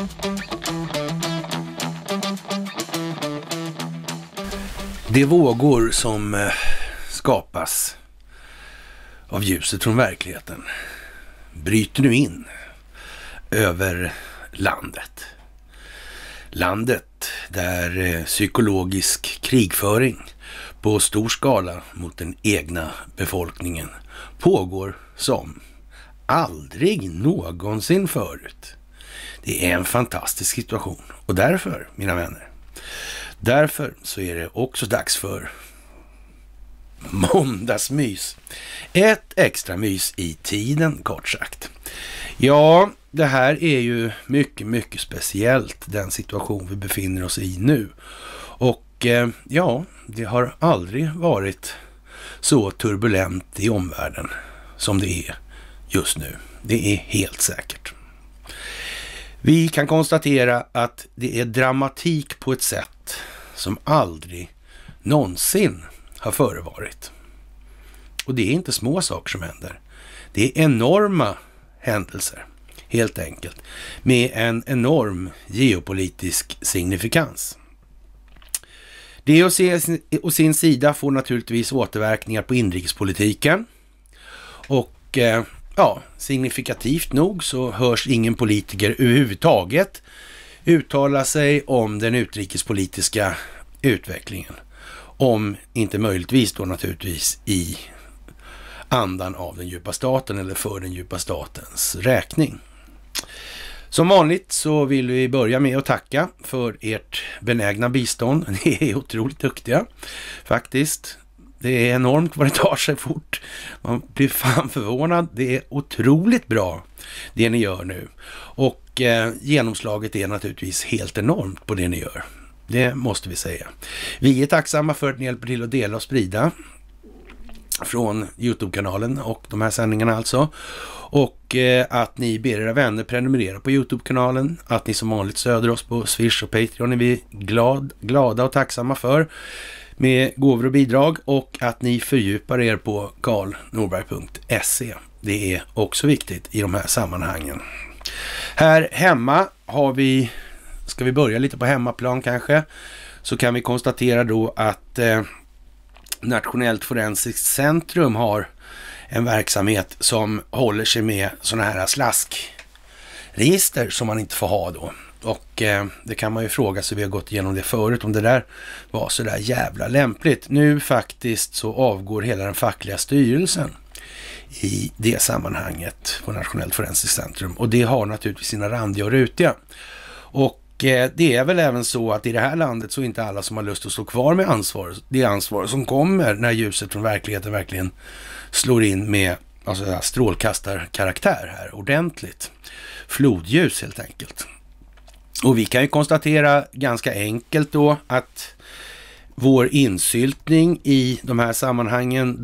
De vågor som skapas av ljuset från verkligheten bryter nu in över landet. Landet där psykologisk krigföring på stor skala mot den egna befolkningen pågår som aldrig någonsin förut. Det är en fantastisk situation och därför, mina vänner, därför så är det också dags för måndagsmys. Ett extra mys i tiden, kort sagt. Ja, det här är ju mycket, mycket speciellt, den situation vi befinner oss i nu. Och ja, det har aldrig varit så turbulent i omvärlden som det är just nu. Det är helt säkert. Vi kan konstatera att det är dramatik på ett sätt som aldrig någonsin har förevarit. Och det är inte små saker som händer. Det är enorma händelser, helt enkelt, med en enorm geopolitisk signifikans. Det å sin sida får naturligtvis återverkningar på inrikespolitiken. Och ja, signifikativt nog så hörs ingen politiker överhuvudtaget uttala sig om den utrikespolitiska utvecklingen. Om inte möjligtvis då naturligtvis i andan av den djupa staten eller för den djupa statens räkning. Som vanligt så vill vi börja med att tacka för ert benägna bistånd. Ni är otroligt duktiga faktiskt. Det är enormt vad det tar sig fort. Man blir fan förvånad. Det är otroligt bra det ni gör nu. Och genomslaget är naturligtvis helt enormt på det ni gör. Det måste vi säga. Vi är tacksamma för att ni hjälper till att dela och sprida från YouTube-kanalen och de här sändningarna alltså. Och att ni ber era vänner prenumerera på YouTube-kanalen. Att ni som vanligt stöder oss på Swish och Patreon är vi glada och tacksamma för. Med gåvor och bidrag, och att ni fördjupar er på karlnorberg.se. Det är också viktigt i de här sammanhangen. Här hemma har vi, ska vi börja lite på hemmaplan kanske, så kan vi konstatera då att Nationellt forensiskt centrum har en verksamhet som håller sig med sådana här slaskregister som man inte får ha då. Och det kan man ju fråga sig, vi har gått igenom det förut, om det där var så där jävla lämpligt. Nu faktiskt så avgår hela den fackliga styrelsen i det sammanhanget på Nationellt forensiskt centrum. Och det har naturligtvis sina randiga och rutiga. Och det är väl även så att i det här landet så är inte alla som har lust att stå kvar med ansvar. Det ansvar som kommer när ljuset från verkligheten verkligen slår in med alltså strålkastarkaraktär här ordentligt. Flodljus helt enkelt. Och vi kan ju konstatera ganska enkelt då att vår insyltning i de här sammanhangen,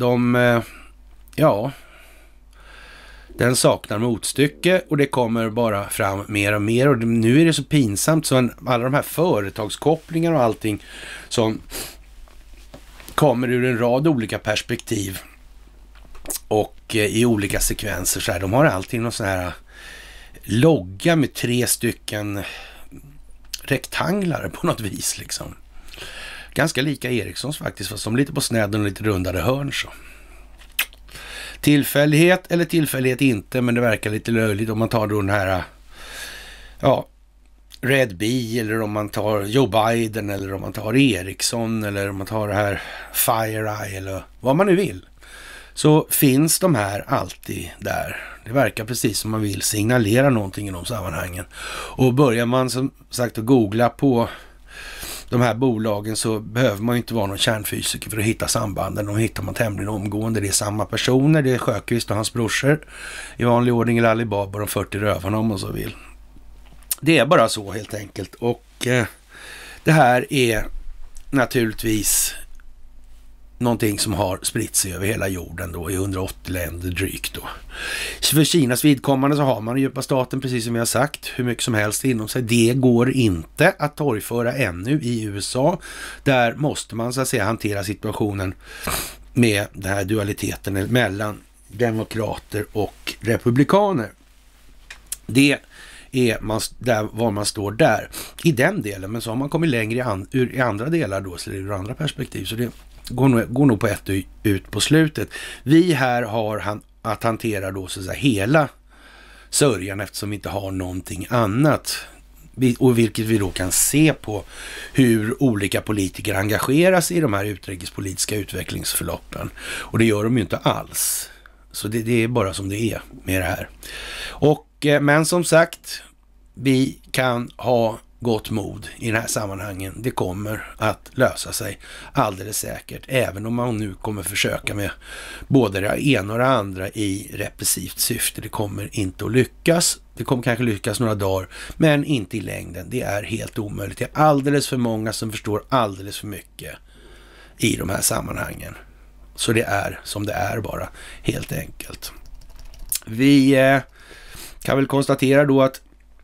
den saknar motstycke och det kommer bara fram mer och mer. Och nu är det så pinsamt så alla de här företagskopplingar och allting som kommer ur en rad olika perspektiv och i olika sekvenser så här, de har alltid någon sån här logga med 3 stycken rektanglar på något vis liksom. Ganska lika Ericssons faktiskt, fast de är lite på snedden och lite rundade hörn så. Tillfällighet eller tillfällighet inte, men det verkar lite löjligt om man tar då den här Red Bee, eller om man tar Joe Biden, eller om man tar Ericsson, eller om man tar det här FireEye eller vad man nu vill. Så finns de här alltid där. Det verkar precis som man vill signalera någonting i de sammanhangen. Och börjar man som sagt att googla på de här bolagen så behöver man ju inte vara någon kärnfysiker för att hitta sambanden. De hittar man tämligen omgående. Det är samma personer. Det är Sjöqvist och hans brorsor i vanlig ordning, eller Alibaba och de 40 rövarna om man så vill. Det är bara så helt enkelt. Och det här är naturligtvis någonting som har spritt sig över hela jorden då i 180 länder drygt då. För Kinas vidkommande så har man djupa staten, precis som jag har sagt, hur mycket som helst inom sig. Det går inte att torgföra ännu i USA. Där måste man så att säga hantera situationen med den här dualiteten mellan demokrater och republikaner. Det är var man står där i den delen, men så har man kommit längre i andra delar då, så det är ur andra perspektiv, så det går nog på ett ut på slutet. Vi här har att hantera då så att säga hela sörjan, eftersom vi inte har någonting annat, och vilket vi då kan se på hur olika politiker engageras i de här utrikespolitiska utvecklingsförloppen, och det gör de ju inte alls. Så det är bara som det är med det här. Men som sagt, vi kan ha gott mod i den här sammanhangen. Det kommer att lösa sig alldeles säkert, även om man nu kommer försöka med både det ena och det andra i repressivt syfte. Det kommer inte att lyckas. Det kommer kanske lyckas några dagar, men inte i längden. Det är helt omöjligt. Det är alldeles för många som förstår alldeles för mycket i de här sammanhangen. Så det är som det är bara, helt enkelt. Vi kan väl konstatera då att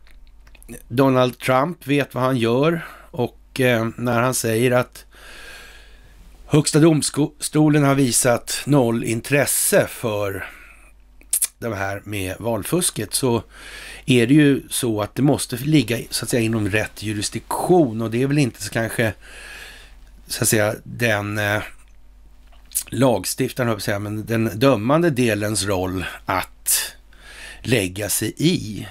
Donald Trump vet vad han gör, och när han säger att Högsta domstolen har visat noll intresse för det här med valfusket, så är det ju så att det måste ligga så att säga inom rätt jurisdiktion, och det är väl inte så kanske så att säga den lagstiftaren, men den dömande delens roll att lägga sig i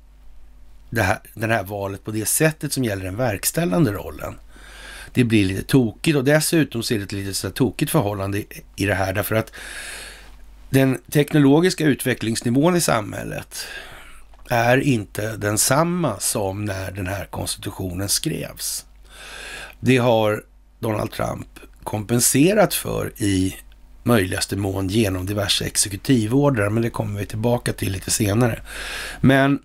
den här valet på det sättet som gäller den verkställande rollen. Det blir lite tokigt, och dessutom ser det ett lite så tokigt förhållande i det här, därför att den teknologiska utvecklingsnivån i samhället är inte densamma som när den här konstitutionen skrevs. Det har Donald Trump kompenserat för i möjligaste mån genom diverse exekutivordrar, men det kommer vi tillbaka till lite senare. Men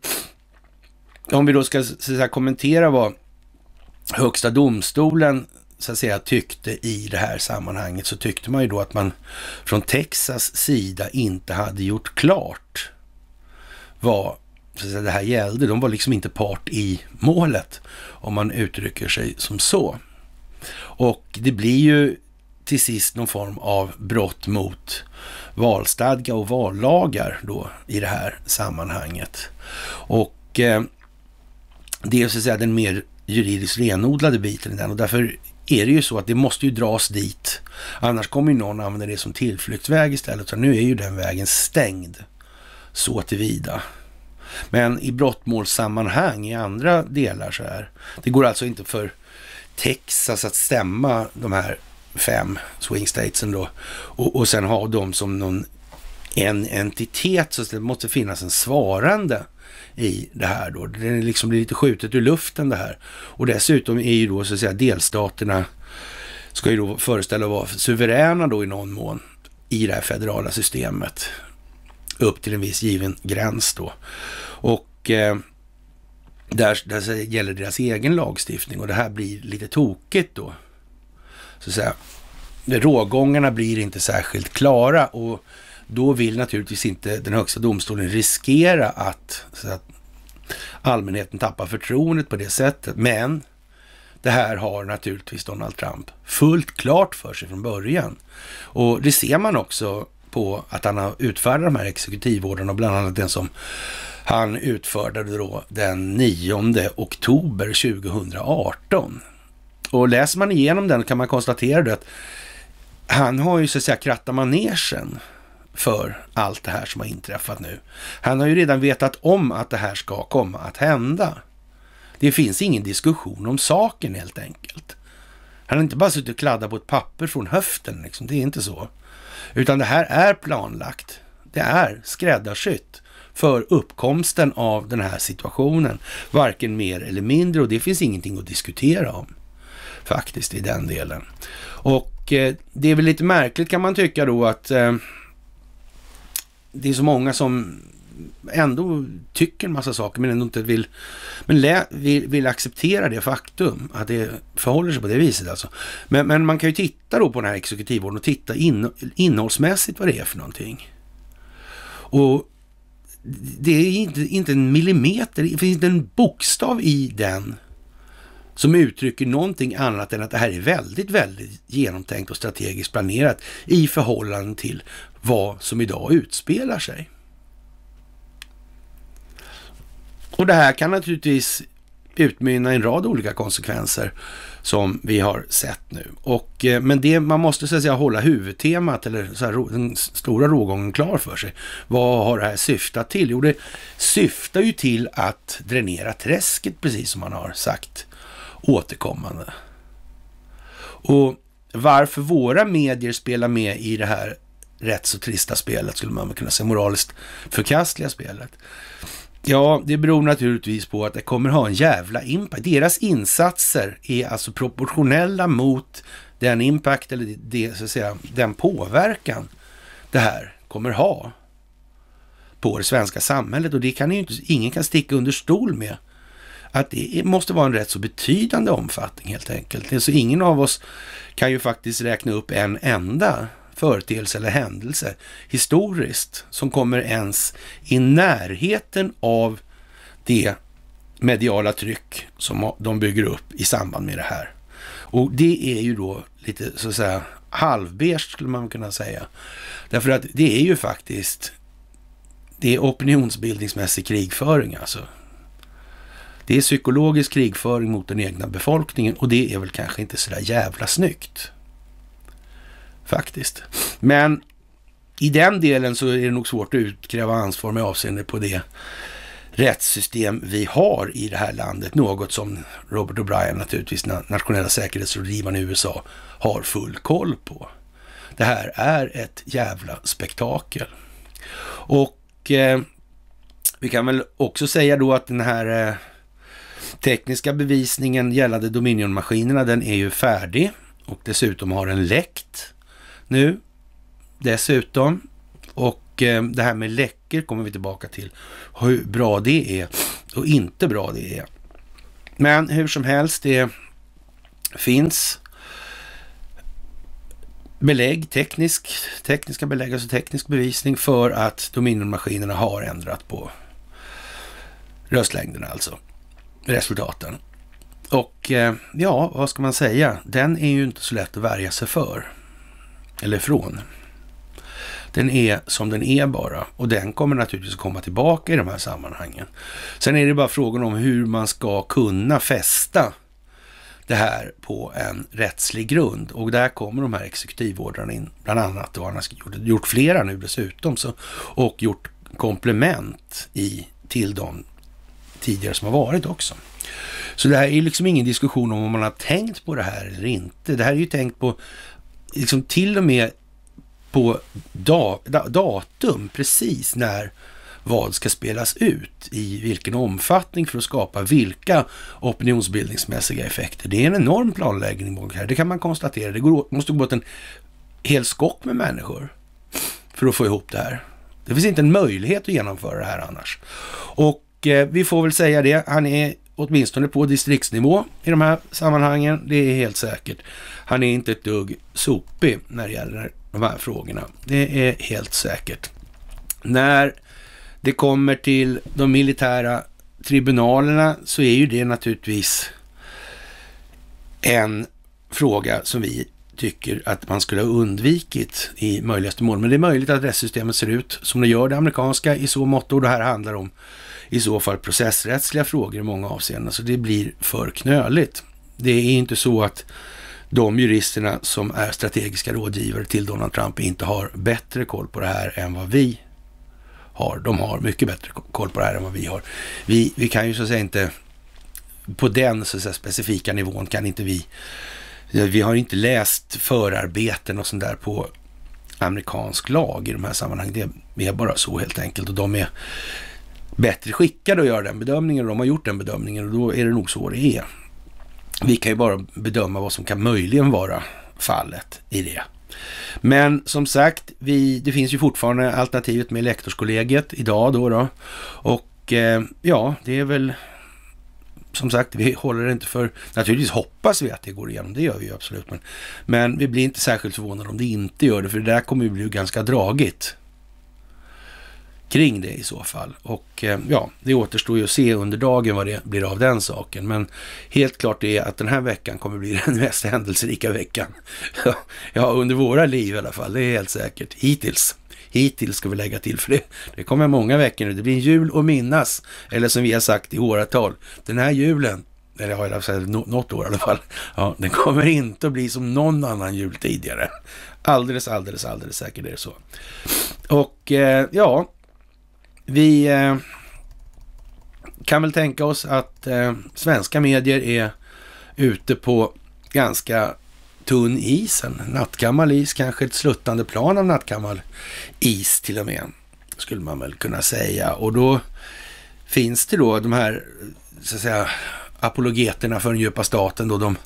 om vi då ska så att säga kommentera vad Högsta domstolen så att säga tyckte i det här sammanhanget, så tyckte man ju då att man från Texas sida inte hade gjort klart vad så att säga det här gällde. De var liksom inte part i målet, om man uttrycker sig som så. Och det blir ju till sist någon form av brott mot valstadga och vallagar då i det här sammanhanget. Och det är så att säga den mer juridiskt renodlade biten i den, och därför är det ju så att det måste ju dras dit. Annars kommer ju någon använda det som tillflyktsväg istället, så nu är ju den vägen stängd så tillvida. Men i brottmålssammanhang i andra delar så här, det går alltså inte för Texas att stämma de här 5 swing statesen då, och sen ha dem som en entitet, så det måste finnas en svarande i det här då. Det liksom blir lite skjutet ur luften det här. Och dessutom är ju då så att säga delstaterna ska ju då föreställa vara suveräna då i någon mån i det här federala systemet upp till en viss given gräns då. Och där gäller deras egen lagstiftning, och det här blir lite tokigt då. Så att säga, rågångarna blir inte särskilt klara, och då vill naturligtvis inte den högsta domstolen riskera att allmänheten tappar förtroendet på det sättet. Men det här har naturligtvis Donald Trump fullt klart för sig från början. Och det ser man också på att han har utfärdat de här exekutivorderna, och bland annat den som han utfärdade då den 9 oktober 2018. Och läser man igenom den kan man konstatera att han har ju så att säga krattat manegen för allt det här som har inträffat nu. Han har ju redan vetat om att det här ska komma att hända. Det finns ingen diskussion om saken helt enkelt. Han har inte bara suttit och kladdat på ett papper från höften liksom. Det är inte så. Utan det här är planlagt. Det är skräddarsytt för uppkomsten av den här situationen. Varken mer eller mindre, och det finns ingenting att diskutera om faktiskt i den delen. Och det är väl lite märkligt kan man tycka då att det är så många som ändå tycker en massa saker men ändå inte vill acceptera det faktum att det förhåller sig på det viset alltså. Men man kan ju titta då på den här exekutivvården och titta innehållsmässigt vad det är för någonting. Och det är inte en millimeter, det finns inte en bokstav i den som uttrycker någonting annat än att det här är väldigt, väldigt genomtänkt och strategiskt planerat i förhållande till vad som idag utspelar sig. Och det här kan naturligtvis utmynna i en rad olika konsekvenser som vi har sett nu. Men det man måste så att säga hålla huvudtemat eller så här, den stora rågången klar för sig. Vad har det här syftat till? Jo, det syftar ju till att dränera träsket, precis som man har sagt återkommande. Och varför våra medier spelar med i det här rätt så trista spelet, skulle man kunna säga, moraliskt förkastliga spelet. Ja, det beror naturligtvis på att det kommer ha en jävla impact. Deras insatser är alltså proportionella mot den impact eller det, så att säga, den påverkan det här kommer ha på det svenska samhället. Och det kan ju inte, ingen kan sticka under stol med att det måste vara en rätt så betydande omfattning helt enkelt. Så ingen av oss kan ju faktiskt räkna upp en enda företeelse eller händelse historiskt som kommer ens i närheten av det mediala tryck som de bygger upp i samband med det här. Och det är ju då lite så att säga halvbeige, skulle man kunna säga. Därför att det är ju faktiskt, det är opinionsbildningsmässig krigföring alltså. Det är psykologisk krigföring mot den egna befolkningen och det är väl kanske inte så där jävla snyggt. Faktiskt. Men i den delen så är det nog svårt att utkräva ansvar med avseende på det rättssystem vi har i det här landet. Något som Robert O'Brien, naturligtvis nationella säkerhetsrådgivaren i USA, har full koll på. Det här är ett jävla spektakel. Och vi kan väl också säga då att den här tekniska bevisningen gällande Dominion-maskinerna, den är ju färdig och dessutom har den läckt nu dessutom. Och det här med läckor kommer vi tillbaka till. Hur bra det är och inte bra det är. Men hur som helst, det finns belägg, tekniska belägg, alltså teknisk bevisning för att Dominion-maskinerna har ändrat på röstlängderna, alltså resultaten. Och ja, vad ska man säga? Den är ju inte så lätt att värja sig för. Eller från. Den är som den är bara. Och den kommer naturligtvis komma tillbaka i de här sammanhangen. Sen är det bara frågan om hur man ska kunna fästa det här på en rättslig grund. Och där kommer de här exekutivordrarna in bland annat. Och han har gjort flera nu dessutom. Och gjort komplement till de tidigare som har varit också. Så det här är liksom ingen diskussion om man har tänkt på det här eller inte. Det här är ju tänkt på liksom till och med på datum precis när vad ska spelas ut, i vilken omfattning för att skapa vilka opinionsbildningsmässiga effekter. Det är en enorm planläggning här, det kan man konstatera. Det måste gå åt en hel skock med människor för att få ihop det här. Det finns inte en möjlighet att genomföra det här annars. Och vi får väl säga det, han är åtminstone på distriktsnivå i de här sammanhangen, det är helt säkert. Han är inte ett dugg sopig när det gäller de här frågorna. Det är helt säkert. När det kommer till de militära tribunalerna så är ju det naturligtvis en fråga som vi tycker att man skulle ha undvikit i möjligaste mån. Men det är möjligt att rättssystemet ser ut som det gör det amerikanska i så mått, och det här handlar om i så fall processrättsliga frågor i många avseenden. Så det blir för knöligt. Det är inte så att de juristerna som är strategiska rådgivare till Donald Trump inte har bättre koll på det här än vad vi har. De har mycket bättre koll på det här än vad vi har. Vi kan ju så att säga inte på den så att säga specifika nivån kan inte vi har inte läst förarbeten och sånt där på amerikansk lag i de här sammanhangen. Det är bara så helt enkelt, och de är bättre skickade att göra den bedömningen, och de har gjort den bedömningen, och då är det nog så det är. Vi kan ju bara bedöma vad som kan möjligen vara fallet i det. Men som sagt, det finns ju fortfarande alternativet med lektorskollegiet idag då. Och ja, det är väl som sagt, vi håller det inte för, naturligtvis hoppas vi att det går igenom, det gör vi ju absolut, men vi blir inte särskilt förvånade om det inte gör det, för det där kommer ju bli ganska dragigt kring det i så fall. Och ja, det återstår ju att se under dagen vad det blir av den saken. Men helt klart är att den här veckan kommer bli den mest händelserika veckan. Ja, under våra liv i alla fall. Det är helt säkert. hittills ska vi lägga till, för det kommer många veckor nu. Det blir en jul att minnas, eller som vi har sagt i åratal, den här julen, eller jag har sagt något år i alla fall, ja, den kommer inte att bli som någon annan jul tidigare. Alldeles säkert är det så. Och ja, vi kan väl tänka oss att svenska medier är ute på ganska tunn is, en nattgammal is, kanske ett sluttande plan av nattgammal is till och med, skulle man väl kunna säga. Och då finns det då de här, så att säga, apologeterna för den djupa staten då, de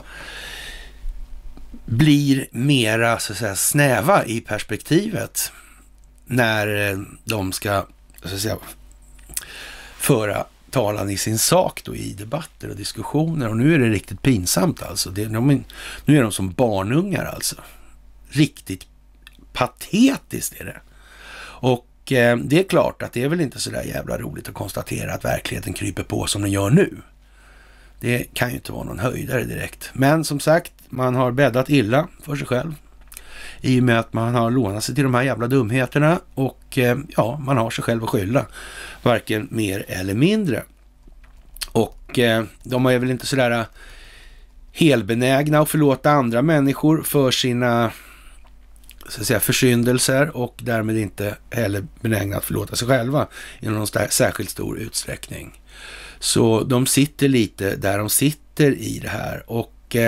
blir mera, så att säga, snäva i perspektivet när de ska, så att säga, föra talan i sin sak då i debatter och diskussioner. Och nu är det riktigt pinsamt alltså. Nu är de som barnungar alltså. Riktigt patetiskt är det. Och det är klart att det är väl inte så där jävla roligt att konstatera att verkligheten kryper på som den gör nu. Det kan ju inte vara någon höjdare direkt. Men som sagt, man har bäddat illa för sig själv i och med att man har lånat sig till de här jävla dumheterna, och ja, man har sig själv att skylla, varken mer eller mindre. Och de är väl inte sådär helbenägna att förlåta andra människor för sina, så att säga, försyndelser, och därmed inte heller benägna att förlåta sig själva i någon särskilt stor utsträckning. Så de sitter lite där de sitter i det här, och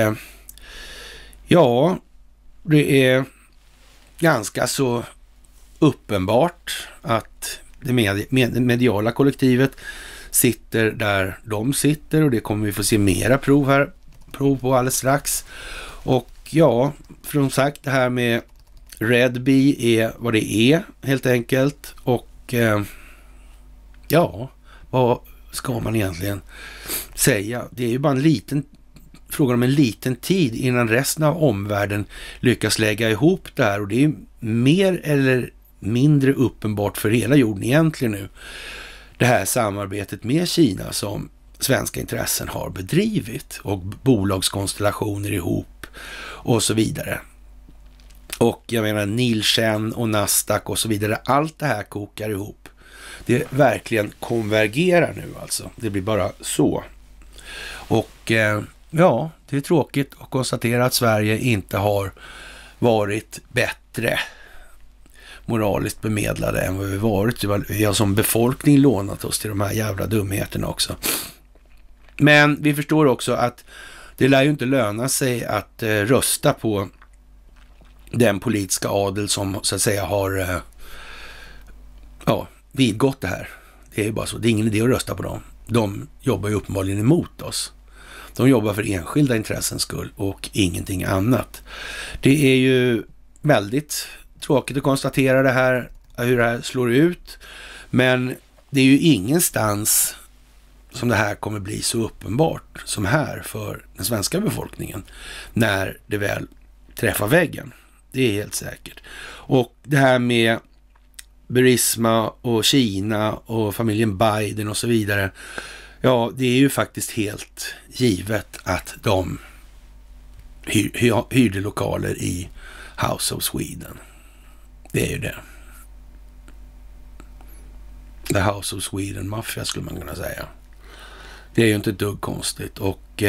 ja, det är ganska så uppenbart att det mediala kollektivet sitter där de sitter, och det kommer vi få se mera prov på alldeles strax. Och ja, som sagt, det här med Red Bee är vad det är helt enkelt, och ja, vad ska man egentligen säga? Det är ju bara frågan om en liten tid innan resten av omvärlden lyckas lägga ihop det här, och det är mer eller mindre uppenbart för hela jorden egentligen nu, det här samarbetet med Kina som svenska intressen har bedrivit, och bolagskonstellationer ihop och så vidare. Och jag menar Nilchen och Nasdaq och så vidare, allt det här kokar ihop. Det verkligen konvergerar nu alltså. Det blir bara så. Och ja, det är tråkigt att konstatera att Sverige inte har varit bättre moraliskt bemedlade än vad vi varit. Vi har som befolkning lånat oss till de här jävla dumheterna också. Men vi förstår också att det lär ju inte löna sig att rösta på den politiska adel som så att säga har vidgått det här. Det är ju bara så. Det är ingen idé att rösta på dem. De jobbar ju uppenbarligen emot oss. De jobbar för enskilda intressens skull och ingenting annat. Det är ju väldigt tråkigt att konstatera det här, hur det här slår ut. Men det är ju ingenstans som det här kommer bli så uppenbart som här för den svenska befolkningen när det väl träffar väggen. Det är helt säkert. Och det här med Burisma och Kina och familjen Biden och så vidare. Ja, det är ju faktiskt helt givet att de hyrde lokaler i House of Sweden. Det är ju det. The House of Sweden Mafia skulle man kunna säga. Det är ju inte ett dugg konstigt. Och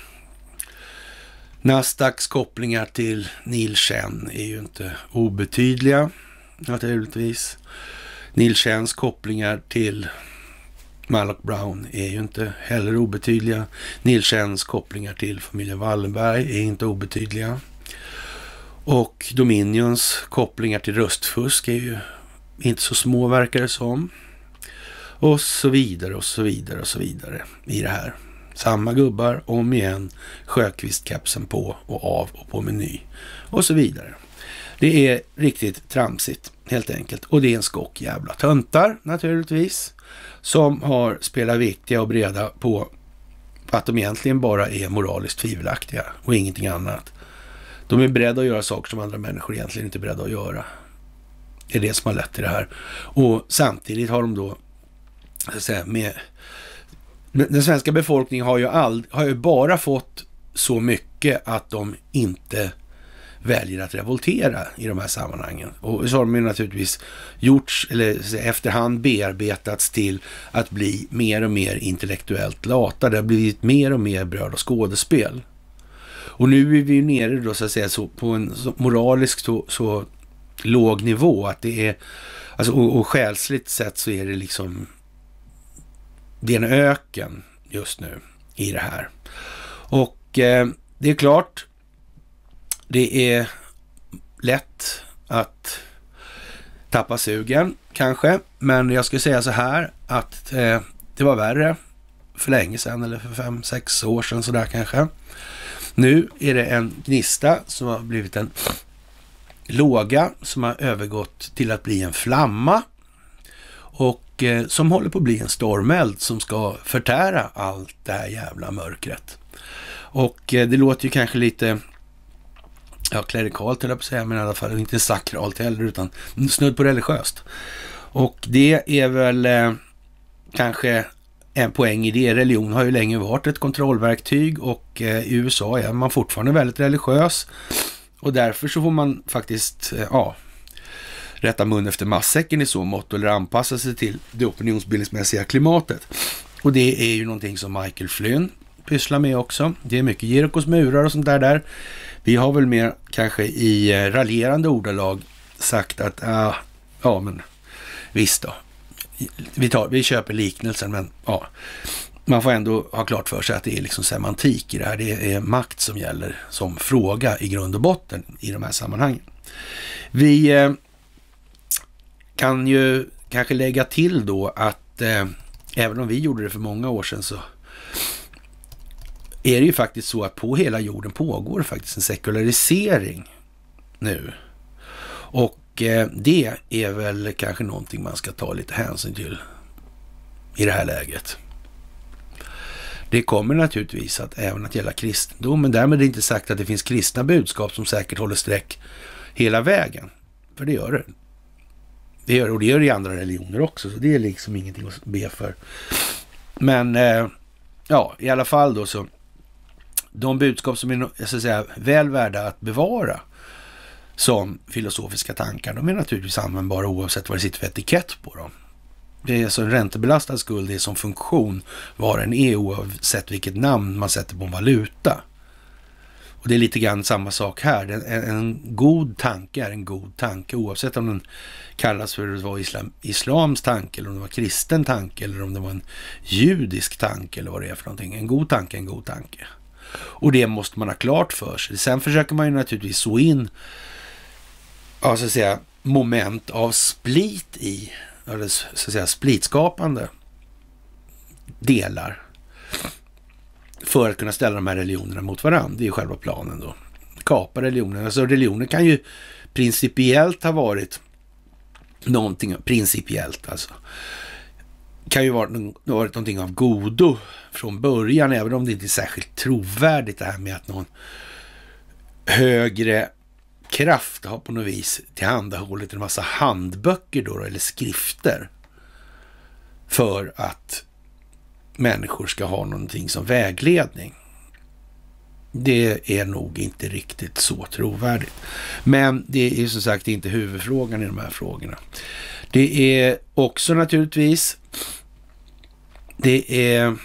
Nasdaqs kopplingar till Nilchen är ju inte obetydliga naturligtvis. Nilchens kopplingar till Malloch Brown är ju inte heller obetydliga. Nilchens kopplingar till familjen Wallenberg är inte obetydliga. Och Dominions kopplingar till röstfusk är ju inte så små, verkar det som. Och så vidare och så vidare och så vidare i det här. Samma gubbar om igen, Sjökvist-kapsen på och av och på meny och så vidare. Det är riktigt tramsigt helt enkelt. Och det är en skock jävla töntar naturligtvis som har spelat viktiga och breda på att de egentligen bara är moraliskt tvivelaktiga och ingenting annat. De är beredda att göra saker som andra människor egentligen inte är beredda att göra. Det är det som har lett till det här. Och samtidigt har de då, så att säga, den svenska befolkningen har ju bara fått så mycket att de inte väljer att revoltera i de här sammanhangen. Och så har de ju naturligtvis gjorts, eller efterhand bearbetats till att bli mer och mer intellektuellt lata. Det har blivit mer och mer bröd och skådespel. Och nu är vi ju nere då så att säga så på en så moraliskt så låg nivå att det är, alltså och själsligt sett så är det liksom, det är en öken just nu i det här. Och det är klart, det är lätt att tappa sugen kanske, men jag skulle säga så här att det var värre för länge sedan, eller för 5-6 år sedan sådär kanske. Nu är det en gnista som har blivit en låga som har övergått till att bli en flamma och som håller på att bli en stormeld som ska förtära allt det här jävla mörkret. Och det låter ju kanske lite klerikalt höll jag på att säga, men i alla fall inte sakralt heller utan snudd på religiöst. Och det är väl kanske en poäng i det. Religion har ju länge varit ett kontrollverktyg och i USA är man fortfarande väldigt religiös och därför så får man faktiskt rätta mun efter matsäcken i så mått eller anpassa sig till det opinionsbildningsmässiga klimatet. Och det är ju någonting som Michael Flynn pysslar med också. Det är mycket Jerikos murar och sånt där. Vi har väl mer kanske i raljerande ordalag sagt att men visst då. Vi köper liknelsen, men man får ändå ha klart för sig att det är liksom semantik i det här. Det är makt som gäller som fråga i grund och botten i de här sammanhangen. Vi kan ju kanske lägga till då att även om vi gjorde det för många år sedan så är det ju faktiskt så att på hela jorden pågår faktiskt en sekularisering nu. Och det är väl kanske någonting man ska ta lite hänsyn till i det här läget. Det kommer naturligtvis att även att gälla kristendom, men därmed är det inte sagt att det finns kristna budskap som säkert håller streck hela vägen. För det gör det. Det gör det i andra religioner också, så det är liksom ingenting att be för. Men i alla fall då så de budskap som är, jag ska säga, väl värda att bevara som filosofiska tankar, de är naturligtvis användbara oavsett vad det sitter för etikett på dem. Det är alltså en räntebelastad skuld, det är som funktion vad den är oavsett vilket namn man sätter på en valuta. Och det är lite grann samma sak här. En god tanke är en god tanke oavsett om den kallas för att det var islams tanke eller om det var kristen tanke eller om det var en judisk tanke eller vad det är för någonting. En god tanke är en god tanke. Och det måste man ha klart för sig. Sen försöker man ju naturligtvis så in så att säga moment av split i, eller så att säga splitskapande delar för att kunna ställa de här religionerna mot varandra. Det är ju själva planen då. Kapa religionen. Alltså religionen kan ju principiellt ha varit någonting, principiellt alltså. Kan ju varit någonting av godo från början, även om det inte är särskilt trovärdigt det här med att någon högre kraft har på något vis tillhandahållit en massa handböcker då, eller skrifter för att människor ska ha någonting som vägledning. Det är nog inte riktigt så trovärdigt. Men det är som sagt inte huvudfrågan i de här frågorna. Det är också naturligtvis, det är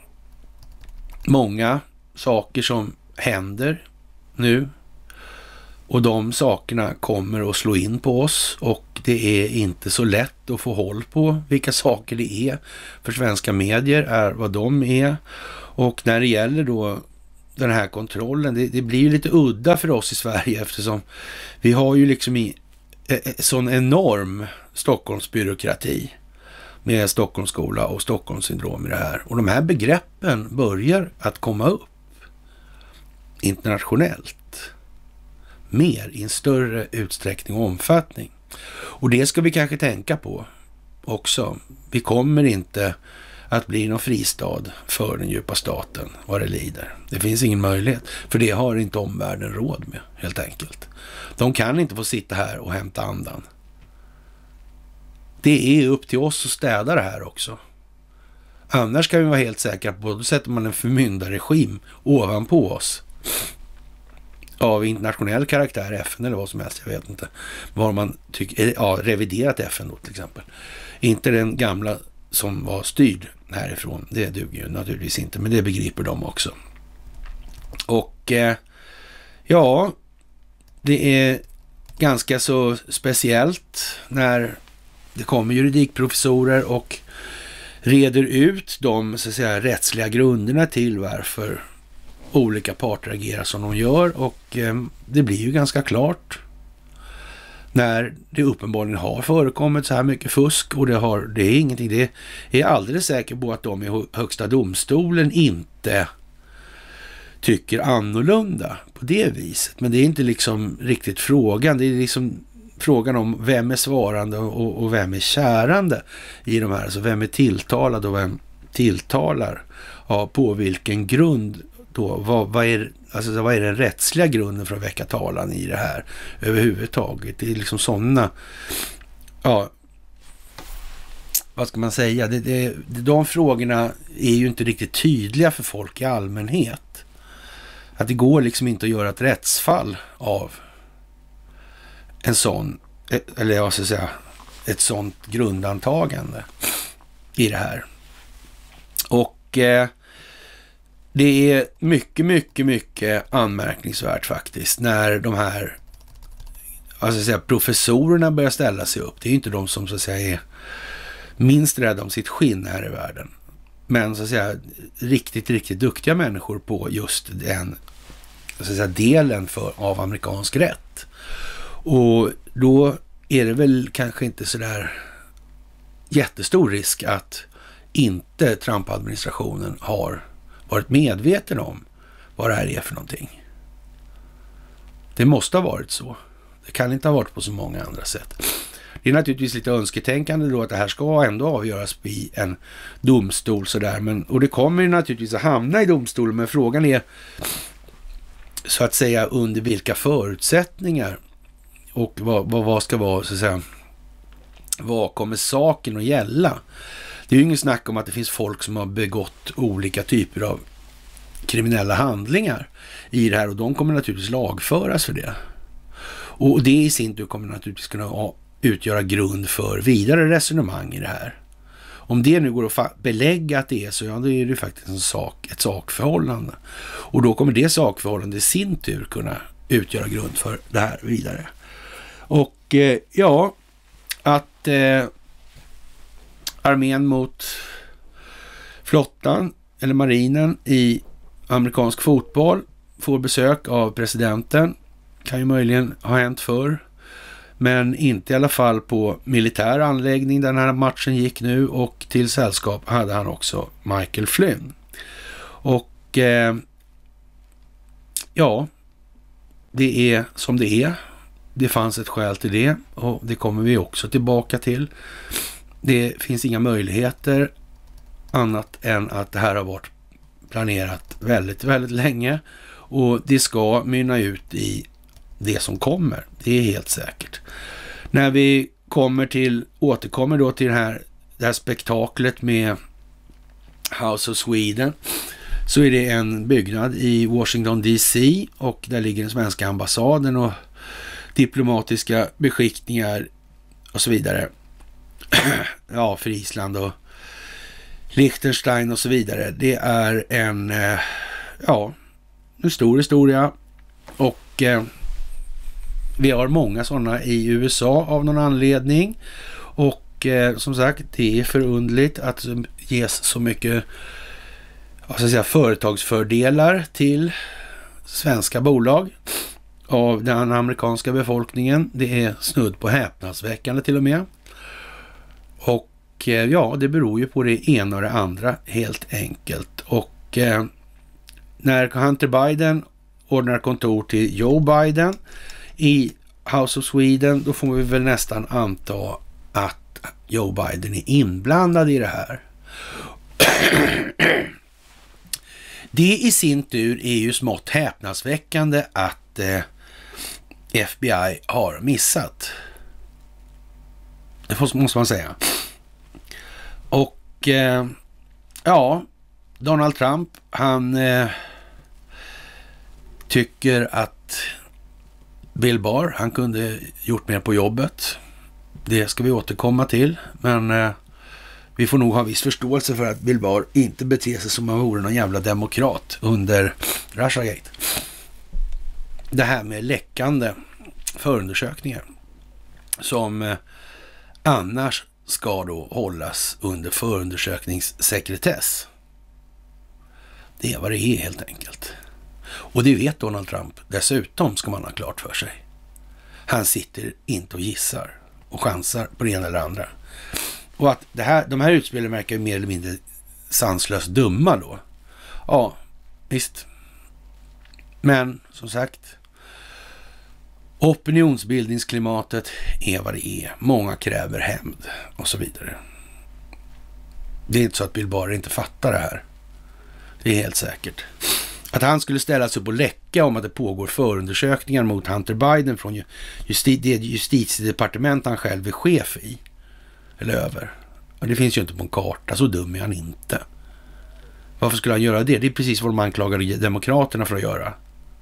många saker som händer nu och de sakerna kommer att slå in på oss och det är inte så lätt att få håll på vilka saker det är, för svenska medier är vad de är. Och när det gäller då den här kontrollen, det blir ju lite udda för oss i Sverige eftersom vi har ju liksom sån enorm Stockholmsbyråkrati med Stockholmsskola och Stockholmssyndrom i det här. Och de här begreppen börjar att komma upp internationellt mer i en större utsträckning och omfattning. Och det ska vi kanske tänka på också. Vi kommer inte att bli någon fristad för den djupa staten vad det lider. Det finns ingen möjlighet, för det har inte omvärlden råd med helt enkelt. De kan inte få sitta här och hämta andan. Det är upp till oss att städa det här också. Annars kan vi vara helt säkra på att då sätter man en förmyndarregim ovanpå oss. av internationell karaktär, FN eller vad som helst, jag vet inte vad man tycker, ja, reviderat FN då till exempel. Inte den gamla som var styrd härifrån, det duger ju naturligtvis inte, men det begriper de också. Och ja, det är ganska så speciellt när det kommer juridikprofessorer och reder ut de, så att säga, rättsliga grunderna till varför olika parter agerar som de gör, och det blir ju ganska klart när det uppenbarligen har förekommit så här mycket fusk, och det är ingenting, det är alldeles säker på att de i högsta domstolen inte tycker annorlunda på det viset, men det är inte liksom riktigt frågan, det är liksom frågan om vem är svarande och vem är kärande i de här, alltså vem är tilltalad och vem tilltalar, ja, på vilken grund då, vad är den rättsliga grunden för att väcka talan i det här överhuvudtaget. Det är liksom sådana, ja, vad ska man säga, de frågorna är ju inte riktigt tydliga för folk i allmänhet. Att det går liksom inte att göra ett rättsfall av en sån, eller jag ska säga ett sånt grundantagande i det här. Och det är mycket anmärkningsvärt faktiskt när de här, alltså att säga, professorerna börjar ställa sig upp. Det är ju inte de som, så att säga, är minst rädda om sitt skinn här i världen, men så att säga riktigt duktiga människor på just den, så att säga, delen av amerikansk rätt. Och då är det väl kanske inte så där jättestor risk att inte Trump-administrationen har varit medveten om vad det här är för någonting. Det måste ha varit så. Det kan inte ha varit på så många andra sätt. Det är naturligtvis lite önsketänkande då att det här ska ändå avgöras i en domstol sådär, men, och det kommer ju naturligtvis att hamna i domstolen, men frågan är så att säga under vilka förutsättningar och vad ska vara, så att säga, vad kommer saken att gälla? Det är ju ingen snack om att det finns folk som har begått olika typer av kriminella handlingar i det här, och de kommer naturligtvis lagföras för det. Och det i sin tur kommer naturligtvis kunna utgöra grund för vidare resonemang i det här. Om det nu går att belägga att det är så, ja, då är det faktiskt ett sakförhållande. Och då kommer det sakförhållande i sin tur kunna utgöra grund för det här vidare. Och ja, att armén mot flottan eller marinen i amerikansk fotboll får besök av presidenten kan ju möjligen ha hänt förr, men inte i alla fall på militär anläggning där den här matchen gick nu, och till sällskap hade han också Michael Flynn. Och ja, det är som det är. Det fanns ett skäl till det, och det kommer vi också tillbaka till. Det finns inga möjligheter annat än att det här har varit planerat väldigt länge, och det ska mynna ut i det som kommer. Det är helt säkert. När vi återkommer då till det här spektaklet med House of Sweden, så är det en byggnad i Washington DC, och där ligger den svenska ambassaden och diplomatiska beskickningar och så vidare. Ja, för Island och Liechtenstein och så vidare. Det är en stor historia, och vi har många sådana i USA av någon anledning, och som sagt, det är förundligt att det ges så mycket, så att säga, företagsfördelar till svenska bolag av den amerikanska befolkningen. Det är snudd på häpnadsväckande till och med. Och ja, det beror ju på det ena och det andra helt enkelt. Och när Hunter Biden ordnar kontor till Joe Biden i House of Sweden, då får vi väl nästan anta att Joe Biden är inblandad i det här. Det i sin tur är ju smått häpnadsväckande att FBI har missat. Det måste man säga. Och ja, Donald Trump, han tycker att Bill Barr, han kunde gjort mer på jobbet. Det ska vi återkomma till, men vi får nog ha viss förståelse för att Bill Barr inte beter sig som om han vore någon jävla demokrat under Russiagate. Det här med läckande förundersökningar som annars ska då hållas under förundersökningssekretess. Det är vad det är helt enkelt. Och det vet Donald Trump. Dessutom ska man ha klart för sig. Han sitter inte och gissar och chansar på det ena eller andra. Och att de här utspelen verkar mer eller mindre sanslöst dumma då. Ja, visst. Men som sagt, opinionsbildningsklimatet är vad det är. Många kräver hämnd och så vidare. Det är inte så att Bill Barr inte fattar det här. Det är helt säkert. Att han skulle ställa sig upp och läcka om att det pågår förundersökningar mot Hunter Biden från det justitiedepartement han själv är chef i. Eller över. Och det finns ju inte på en karta, så dum är han inte. Varför skulle han göra det? Det är precis vad man anklagar demokraterna för att göra.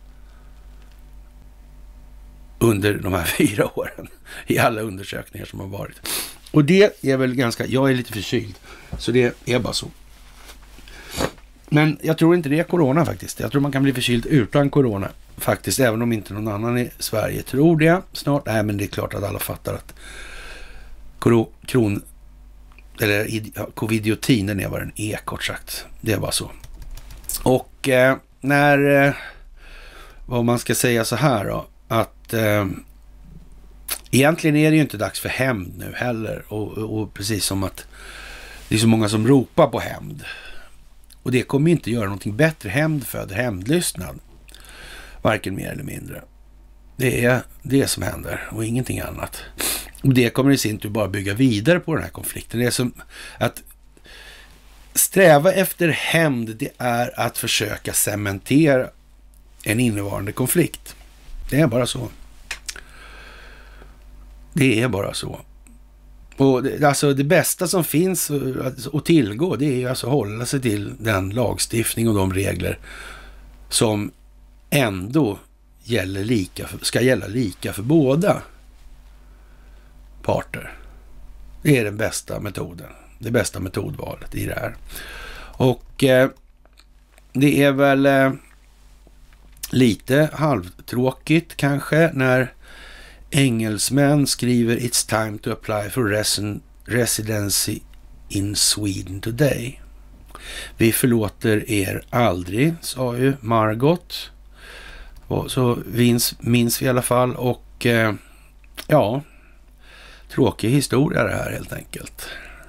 Under de här 4 åren. I alla undersökningar som har varit. Och det är väl ganska... Jag är lite förkyld. Så det är bara så. Men jag tror inte det är corona faktiskt. Jag tror man kan bli förkyld utan corona faktiskt. Även om inte någon annan i Sverige tror det snart. Nej, men det är klart att alla fattar att covidiotin, den är vad den är kort sagt. Det är bara så. Och när... vad man ska säga så här då. Att egentligen är det ju inte dags för hämnd nu heller. Och precis som att det är så många som ropar på hämnd. Och det kommer inte göra någonting bättre. Hämnd föder hämndlystnad. Varken mer eller mindre. Det är det som händer och ingenting annat. Och det kommer i sin tur bara bygga vidare på den här konflikten. Det är som att sträva efter hämnd, det är att försöka cementera en innevarande konflikt. Det är bara så. Det är bara så. Och det bästa som finns att tillgå, det är ju alltså hålla sig till den lagstiftning och de regler som ändå ska gälla lika för båda parter. Det är den bästa metoden. Det bästa metodvalet i det här. Och det är väl lite halvtråkigt kanske när engelsmän skriver "It's time to apply for residency in Sweden today". Vi förlåter er aldrig, sa ju Margot. Och så minns vi i alla fall. Och ja, tråkig historia det här helt enkelt.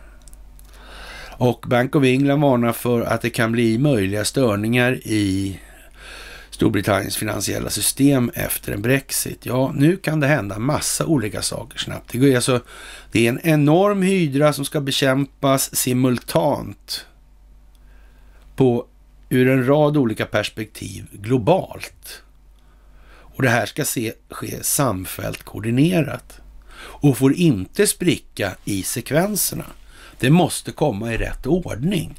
Och Bank of England varnar för att det kan bli möjliga störningar i Storbritanniens finansiella system efter en Brexit. Ja, nu kan det hända massa olika saker snabbt. Det är en enorm hydra som ska bekämpas simultant ur en rad olika perspektiv globalt. Och det här ska ske samfällt koordinerat och får inte spricka i sekvenserna. Det måste komma i rätt ordning.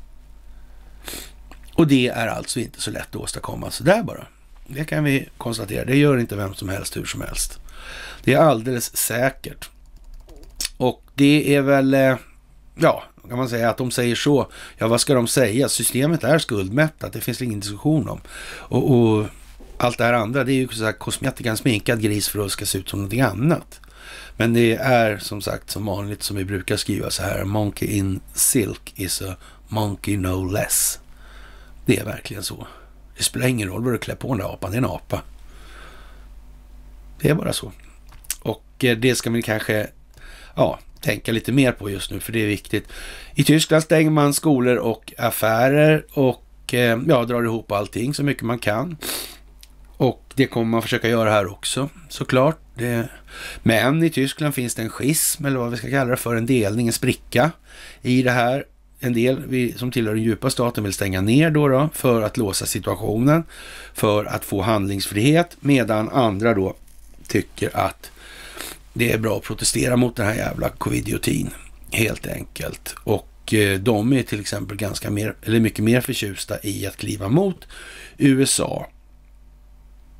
Och det är alltså inte så lätt att åstadkomma så där bara. Det kan vi konstatera. Det gör inte vem som helst hur som helst. Det är alldeles säkert. Och det är väl, ja, kan man säga att de säger så. Ja, vad ska de säga? Systemet är skuldmättat. Det finns ingen diskussion om. Och allt det här andra, det är ju så här kosmetika, en sminkad gris för att det ska se ut som någonting annat. Men det är som sagt som vanligt som vi brukar skriva så här: monkey in silk is a monkey no less. Det är verkligen så. Det spelar ingen roll vad du klär på den där apan, det är en apa. Det är bara så. Och det ska man kanske tänka lite mer på just nu, för det är viktigt. I Tyskland stänger man skolor och affärer och drar ihop allting så mycket man kan. Och det kommer man försöka göra här också, såklart. Men i Tyskland finns det en schism, eller vad vi ska kalla det för, en delning, en spricka i det här. En del som tillhör den djupa staten vill stänga ner då för att låsa situationen, för att få handlingsfrihet, medan andra då tycker att det är bra att protestera mot den här jävla covidiotin, helt enkelt. Och de är till exempel mycket mer förtjusta i att kliva mot USA.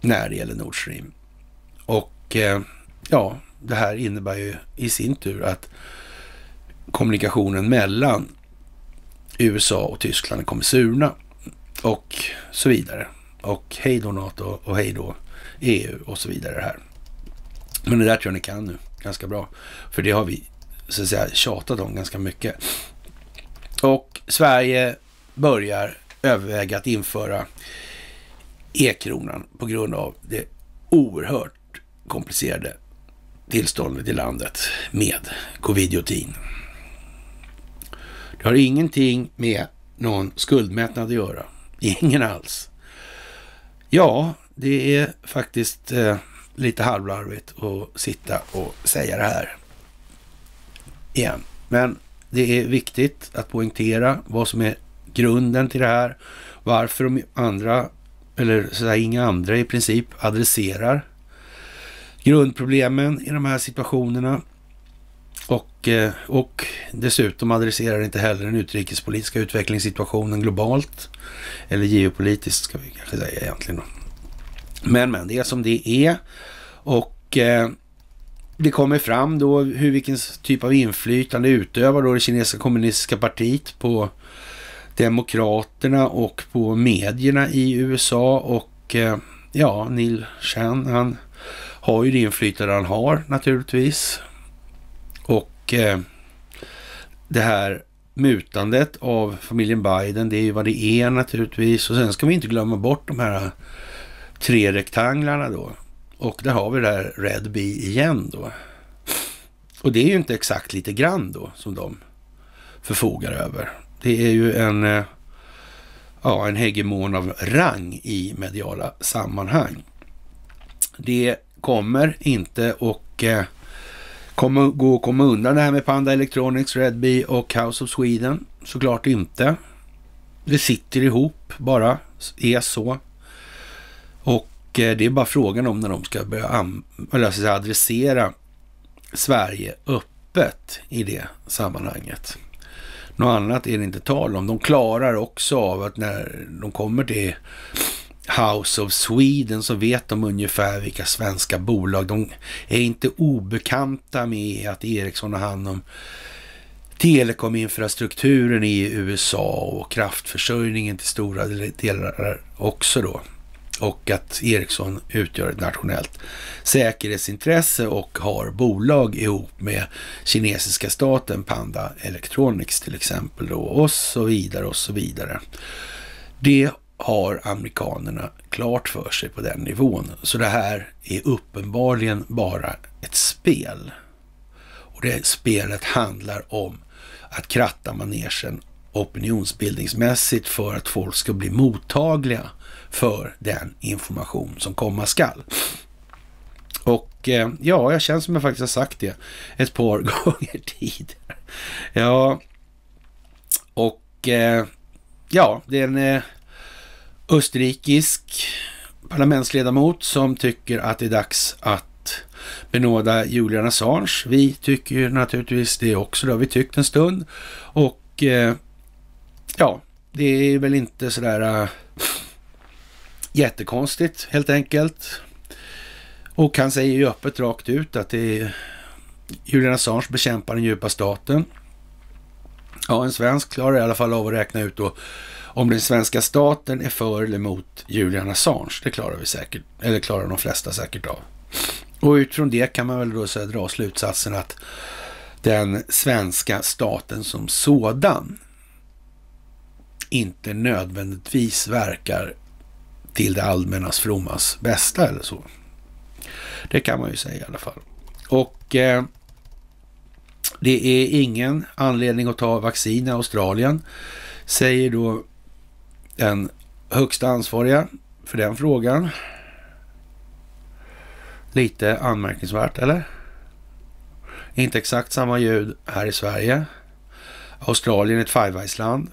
när det gäller Nord Stream. Och det här innebär ju i sin tur att kommunikationen mellan USA och Tyskland kommer surna och så vidare. Och hej då NATO och hej då EU och så vidare här. Men det där tror jag ni kan nu ganska bra. För det har vi så att säga tjatat om ganska mycket. Och Sverige börjar överväga att införa e-kronan på grund av det oerhört komplicerade tillståndet i landet med covid-19. Det har ingenting med någon skuldmättnad att göra. Ingen alls. Ja, det är faktiskt lite halvlarvigt att sitta och säga det här igen. Men det är viktigt att poängtera vad som är grunden till det här. Varför de andra, eller så där, inga andra i princip, adresserar grundproblemen i de här situationerna. Och dessutom adresserar inte heller den utrikespolitiska utvecklingssituationen globalt. Eller geopolitiskt ska vi kanske säga egentligen. Men det är som det är. Och det kommer fram då vilken typ av inflytande utövar då det kinesiska kommunistiska partiet på demokraterna och på medierna i USA. Och Neil Chen, han har ju det inflytande han har naturligtvis. Och det här mutandet av familjen Biden, det är ju vad det är naturligtvis. Och sen ska vi inte glömma bort de här 3 rektanglarna då. Och där har vi det här Red Bee igen då. Och det är ju inte exakt lite grann då som de förfogar över. Det är ju en hegemon av rang i mediala sammanhang. Det kommer inte och komma undan det här med Panda Electronics, Red Bee och House of Sweden. Såklart inte. Det sitter ihop bara, är så. Och det är bara frågan om när de ska börja adressera Sverige öppet i det sammanhanget. Något annat är det inte tal om. De klarar också av att när de kommer till House of Sweden så vet de ungefär vilka svenska bolag. De är inte obekanta med att Ericsson har hand om telekominfrastrukturen i USA och kraftförsörjningen till stora delar också då. Och att Ericsson utgör ett nationellt säkerhetsintresse och har bolag ihop med kinesiska staten, Panda Electronics till exempel då, och så vidare och så vidare. Det har amerikanerna klart för sig på den nivån. Så det här är uppenbarligen bara ett spel. Och det spelet handlar om att kratta manegen opinionsbildningsmässigt för att folk ska bli mottagliga för den information som komma skall. Och jag känns som jag faktiskt har sagt det ett par gånger tidigare. Ja, och det är en österrikisk parlamentsledamot som tycker att det är dags att benåda Julian Assange. Vi tycker ju naturligtvis det också, då har vi tyckt en stund. Och det är väl inte sådär jättekonstigt helt enkelt. Och han säger ju öppet rakt ut att det är Julian Assange bekämpar den djupa staten. Ja, en svensk klarar i alla fall av att räkna ut då om den svenska staten är för eller emot Julian Assange. Det klarar vi säkert, eller klarar de flesta säkert av. Och utifrån det kan man väl då så dra slutsatsen att den svenska staten som sådan inte nödvändigtvis verkar till det allmännas frommas bästa eller så. Det kan man ju säga i alla fall. Och det är ingen anledning att ta vaccin i Australien, säger då den högsta ansvariga för den frågan. Lite anmärkningsvärt, eller? Inte exakt samma ljud här i Sverige. Australien är ett Five Eyes-land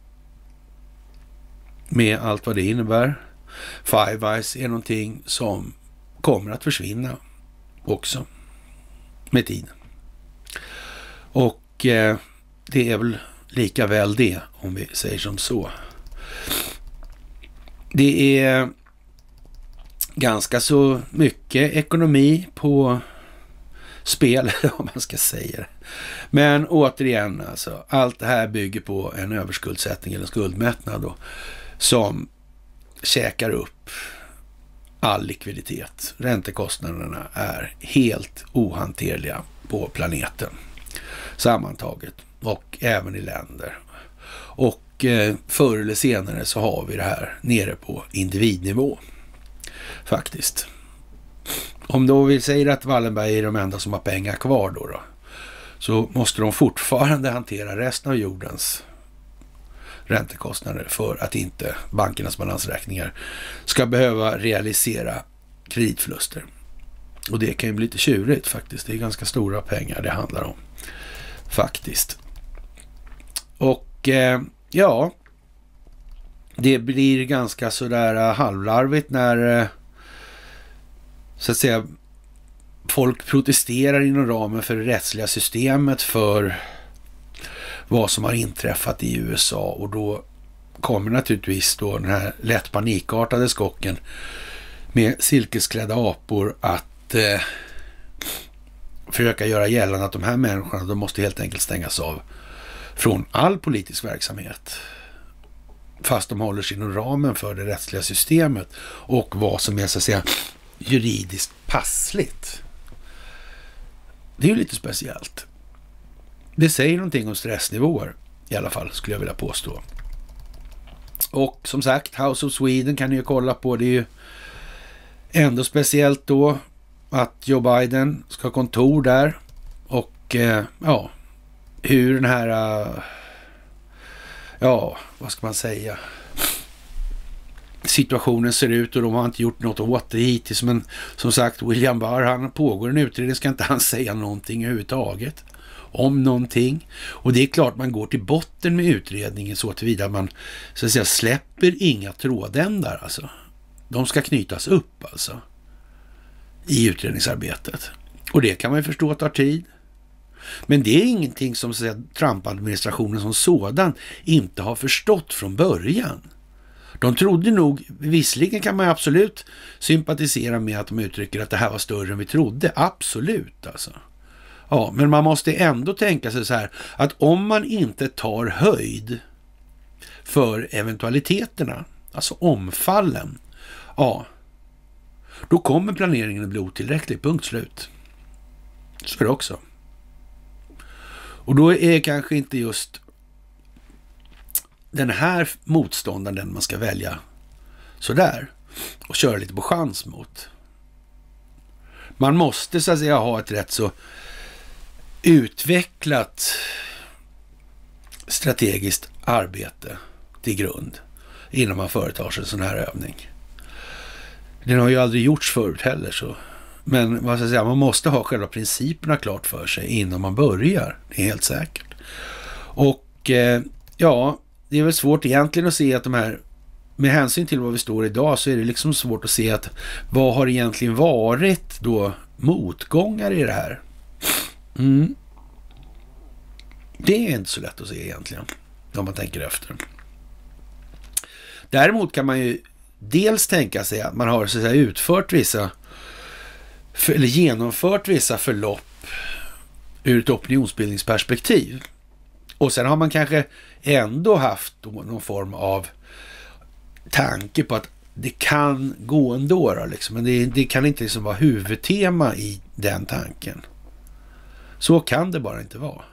med allt vad det innebär. Five Eyes är någonting som kommer att försvinna också med tiden. Och det är väl lika väl det, om vi säger som så. Det är ganska så mycket ekonomi på spel, om man ska säga det. Men återigen, alltså, allt det här bygger på en överskuldsättning eller skuldmättnad då, som käkar upp all likviditet. Räntekostnaderna är helt ohanterliga på planeten sammantaget och även i länder. Och förr eller senare så har vi det här nere på individnivå faktiskt. Om då vi säger att Wallenberg är de enda som har pengar kvar då, så måste de fortfarande hantera resten av jordens räntekostnader för att inte bankernas balansräkningar ska behöva realisera kreditförluster. Och det kan ju bli lite tjurigt faktiskt. Det är ganska stora pengar det handlar om faktiskt. Och ja, det blir ganska sådär halvlarvigt när så att säga folk protesterar inom ramen för det rättsliga systemet för vad som har inträffat i USA, och då kommer naturligtvis då den här lätt panikartade skocken med silkesklädda apor att försöka göra gällande att de här människorna, de måste helt enkelt stängas av från all politisk verksamhet fast de håller sig inom ramen för det rättsliga systemet och vad som är så att säga juridiskt passligt. Det är ju lite speciellt. Det säger någonting om stressnivåer i alla fall, skulle jag vilja påstå. Och som sagt, House of Sweden kan ni ju kolla på. Det är ju ändå speciellt då att Joe Biden ska ha kontor där. Och ja, hur den här ja, vad ska man säga, situationen ser ut, och de har inte gjort något åt det hittills. Men som sagt, William Barr, han pågår en utredning, ska inte han säga någonting överhuvudtaget om någonting. Och det är klart man går till botten med utredningen så tillvida man så att säga släpper inga trådändar alltså. De ska knytas upp alltså i utredningsarbetet. Och det kan man ju förstå tar tid. Men det är ingenting som så att säga Trump-administrationen som sådan inte har förstått från början. De trodde nog, visserligen kan man absolut sympatisera med att de uttrycker att det här var större än vi trodde. Absolut alltså. Ja, men man måste ändå tänka sig så här att om man inte tar höjd för eventualiteterna, alltså omfallen, ja, då kommer planeringen att bli otillräcklig, punkt slut. Så är det också. Och då är kanske inte just den här motståndaren den man ska välja sådär och köra lite på chans mot. Man måste så att säga ha ett rätt så utvecklat strategiskt arbete till grund innan man företar sig en sån här övning. Den har ju aldrig gjorts förut heller så. Men vad ska jag säga, man måste ha själva principerna klart för sig innan man börjar. Det är helt säkert. Och ja, det är väl svårt egentligen att se att de här, med hänsyn till vad vi står idag, så är det liksom svårt att se att vad har egentligen varit då motgångar i det här. Det är inte så lätt att se egentligen om man tänker efter. Däremot kan man ju dels tänka sig att man har så att säga utfört vissa eller genomfört vissa förlopp ur ett opinionsbildningsperspektiv. Och sen har man kanske ändå haft någon form av tanke på att det kan gå ändå då, liksom. Men det kan inte liksom vara huvudtema i den tanken. Så kan det bara inte vara.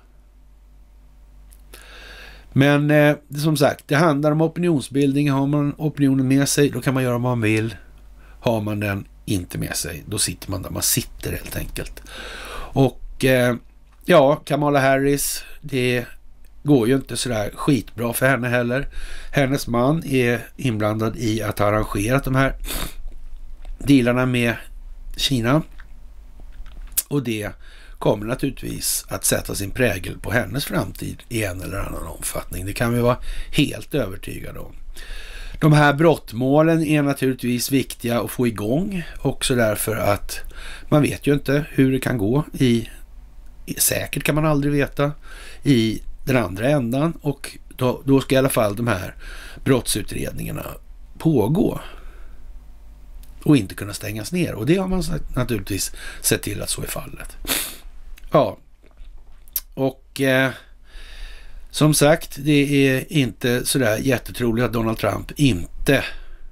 Men som sagt, det handlar om opinionsbildning. Har man opinionen med sig, då kan man göra vad man vill. Har man den inte med sig, då sitter man där man sitter helt enkelt. Och ja, Kamala Harris, det går ju inte sådär skitbra för henne heller. Hennes man är inblandad i att ha arrangerat de här dealarna med Kina. Och det kommer naturligtvis att sätta sin prägel på hennes framtid i en eller annan omfattning. Det kan vi vara helt övertygade om. De här brottmålen är naturligtvis viktiga att få igång också därför att man vet ju inte hur det kan gå säkert kan man aldrig veta i den andra ändan, och då ska i alla fall de här brottsutredningarna pågå. och inte kunna stängas ner. Och det har man naturligtvis sett till att så är fallet. Ja, och som sagt, det är inte sådär jättetroligt att Donald Trump inte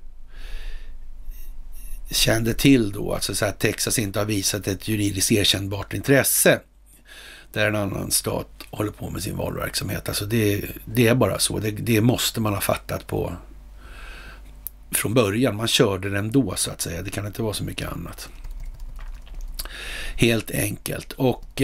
kände till då att, så att Texas inte har visat ett juridiskt erkännbart intresse där en annan stat håller på med sin valverksamhet. Alltså det är bara så. Det måste man ha fattat på från början. Man körde den då, så att säga. Det kan inte vara så mycket annat. Helt enkelt. Och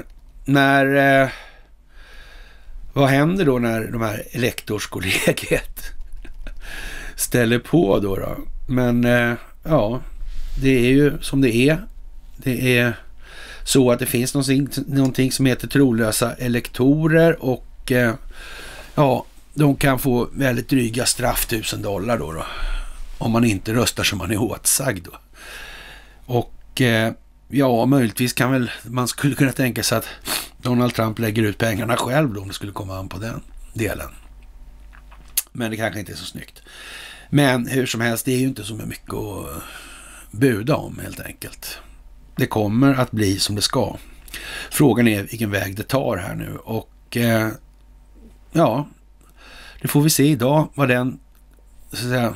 vad händer då när de här elektorskollegiet ställer på då? Men ja, det är ju som det är. Det är så att det finns någonting som heter trolösa elektorer och ja, de kan få väldigt dryga straff, $1,000 då om man inte röstar som man är åtsagd då. Och ja, möjligtvis kan väl man skulle kunna tänka sig att Donald Trump lägger ut pengarna själv då, om det skulle komma an på den delen. Men det kanske inte är så snyggt. Men hur som helst, det är ju inte så mycket att buda om helt enkelt. Det kommer att bli som det ska. Frågan är vilken väg det tar här nu. Och ja, det får vi se idag vad den så att säga,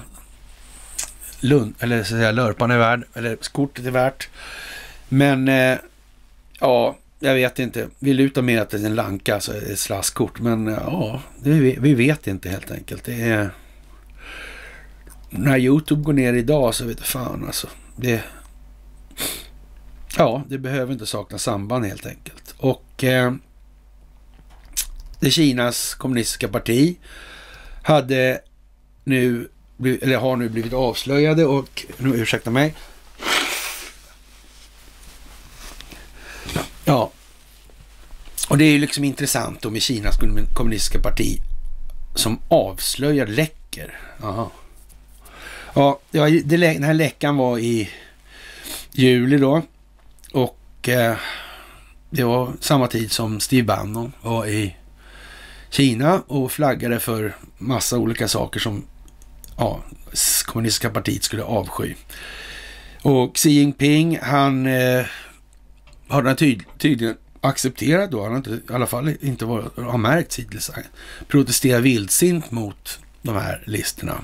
lörpan är värd, eller kortet är värt. Men ja, jag vet inte. Vi lutar med att det är en lanka, alltså ett slaskkort. Men ja, vi vet inte helt enkelt. Det är när YouTube går ner idag så vet jag fan alltså. Det behöver inte sakna samband helt enkelt. Och det Kinas kommunistiska parti har nu blivit avslöjade och nu ursäkta mig. Ja. Och det är ju liksom intressant då med Kinas kommunistiska parti som avslöjar läcker. Aha. Ja, den här läckan var i juli då. Och det var samma tid som Steve Bannon var i Kina och flaggade för massa olika saker som kommunistiska partiet skulle avsky. Och Xi Jinping, han har tydligen accepterat då, han har inte, i alla fall inte har märkt hittills, protestera vildsint mot de här listorna.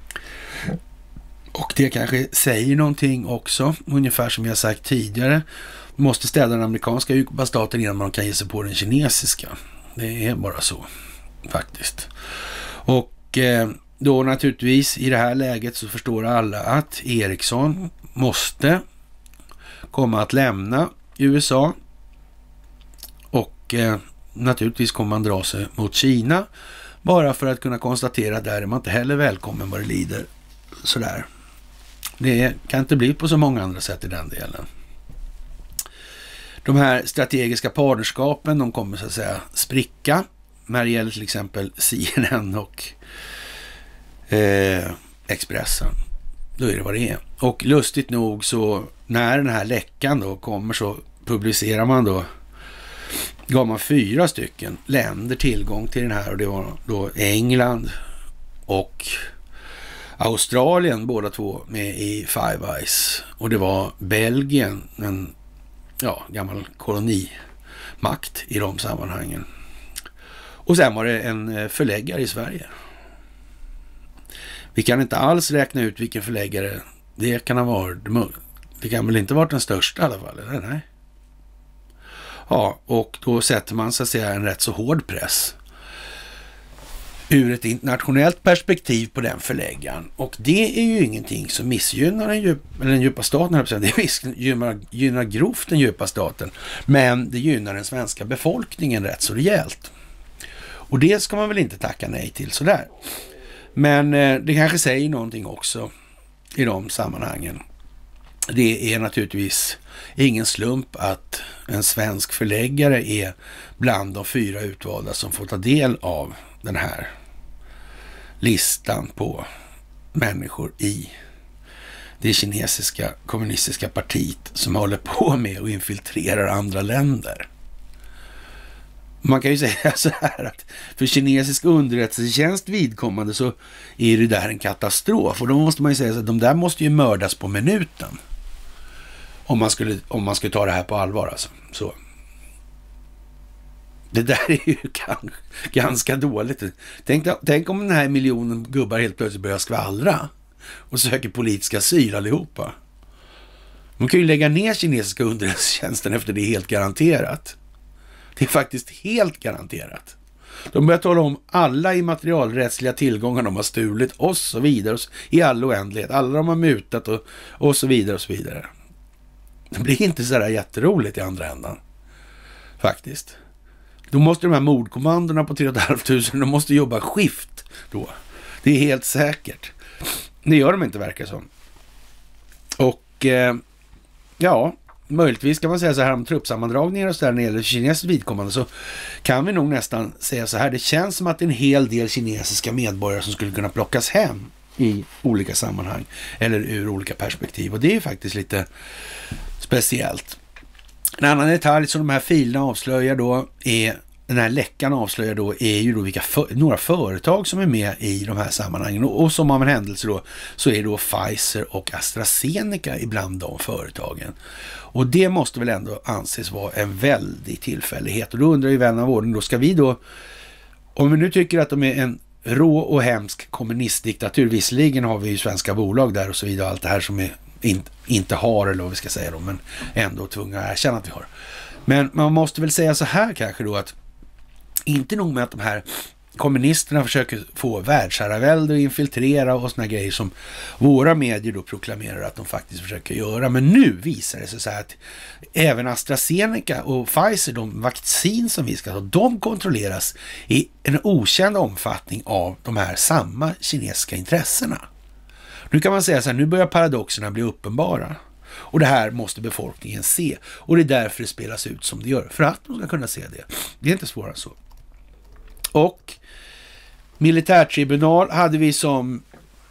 Och det kanske säger någonting också, ungefär som jag sagt tidigare. Man måste ställa den amerikanska djupa staten innan man kan ge sig på den kinesiska. Det är bara så, faktiskt. Och då naturligtvis i det här läget så förstår alla att Ericsson måste komma att lämna USA. Och naturligtvis kommer man dra sig mot Kina bara för att kunna konstatera att där är man inte heller välkommen vad det lider. Sådär. Det kan inte bli på så många andra sätt i den delen. De här strategiska partnerskapen, de kommer så att säga spricka när det gäller till exempel CNN och Expressen. Då är det vad det är. Och lustigt nog så när den här läckan då kommer så publicerar man då, gav man 4 stycken länder tillgång till den här och det var då England och Australien, båda två med i Five Eyes. Och det var Belgien, en gammal kolonimakt i de sammanhangen. Och sen var det en förläggare i Sverige. Vi kan inte alls räkna ut vilken förläggare det kan ha varit. Det kan väl inte varit den största i alla fall, eller? Nej. Ja, och då sätter man så att säga en rätt så hård press ur ett internationellt perspektiv på den förläggaren. Och det är ju ingenting som missgynnar den djupa staten. Det gynnar grovt den djupa staten. Men det gynnar den svenska befolkningen rätt så rejält. Och det ska man väl inte tacka nej till sådär. Men det kanske säger någonting också i de sammanhangen. Det är naturligtvis ingen slump att en svensk förläggare är bland de 4 utvalda som får ta del av den här listan på människor i det kinesiska kommunistiska partiet som håller på med och infiltrerar andra länder. Man kan ju säga så här att för kinesisk underrättelsetjänst vidkommande så är det där en katastrof. Och då måste man ju säga att de där måste ju mördas på minuten. Om man skulle ta det här på allvar alltså. Så. Det där är ju ganska dåligt. Tänk om den här miljonen gubbar helt plötsligt börjar skvallra och söker politisk asyl allihopa. Man kan ju lägga ner kinesiska underrättelsetjänsten efter det, helt garanterat. Det är faktiskt helt garanterat. De börjar tala om alla immaterialrättsliga tillgångar de har stulit och så vidare i all oändlighet. Alla de har mutat och så vidare och så vidare. Det blir inte så där jätteroligt i andra ändan. Faktiskt. Då måste de här mordkommandorna på 3 500, de måste jobba skift då. Det är helt säkert. Det gör de inte, verkar som. Och ja, möjligtvis kan man säga så här om truppsammandragningar och så där när det gäller kinesiskt vidkommande, så kan vi nog nästan säga så här. Det känns som att det är en hel del kinesiska medborgare som skulle kunna plockas hem i olika sammanhang eller ur olika perspektiv. Och det är ju faktiskt lite speciellt. En annan detalj som de här filerna avslöjar då är, den här läckan avslöjar då, är ju då några företag som är med i de här sammanhangen. Och som av en händelse då så är då Pfizer och AstraZeneca ibland de företagen. Och det måste väl ändå anses vara en väldig tillfällighet. Och då undrar ju vän av ordning, då ska vi då, om vi nu tycker att de är en rå och hemsk kommunistdiktatur, visserligen har vi ju svenska bolag där och så vidare, allt det här som är inte har, eller vad vi ska säga då, men ändå tvungna att erkänna att vi har. Men man måste väl säga så här kanske då, att inte nog med att de här kommunisterna försöker få världsherravälde och infiltrera och såna grejer som våra medier då proklamerar att de faktiskt försöker göra. Men nu visar det sig så här att även AstraZeneca och Pfizer, de vaccin som vi ska ha, de kontrolleras i en okänd omfattning av de här samma kinesiska intressena. Nu kan man säga så här, nu börjar paradoxerna bli uppenbara. Och det här måste befolkningen se. Och det är därför det spelas ut som det gör. För att de ska kunna se det. Det är inte svårare så. Och militärtribunal hade vi som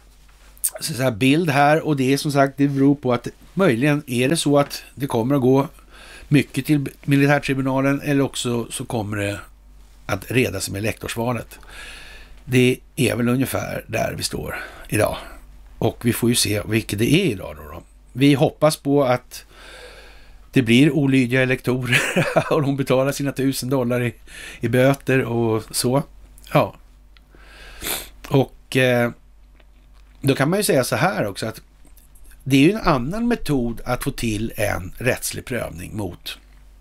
så här bild här. Och det är som sagt, det beror på att möjligen är det så att det kommer att gå mycket till militärtribunalen. Eller också så kommer det att reda sig med lektorsvalet. Det är väl ungefär där vi står idag. Och vi får ju se vilket det är idag då. Vi hoppas på att det blir olydiga elektorer och de betalar sina $1000 i böter och så. Ja. Och då kan man ju säga så här också, att det är ju en annan metod att få till en rättslig prövning mot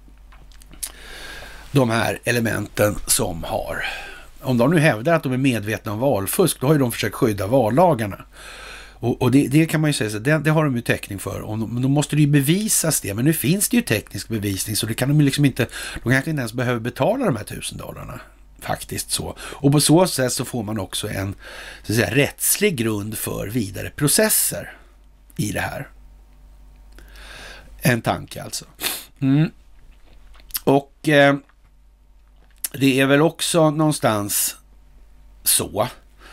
de här elementen som har. Om de nu hävdar att de är medvetna om valfusk, då har ju de försökt skydda vallagarna. Och det kan man ju säga, så det har de ju täckning för. Och då måste det ju bevisas det. Men nu finns det ju teknisk bevisning, så det kan de ju liksom inte, de kanske inte ens behöver betala de här $1000. Faktiskt så. Och på så sätt så får man också en så att säga rättslig grund för vidare processer i det här. En tanke alltså. Och det är väl också någonstans så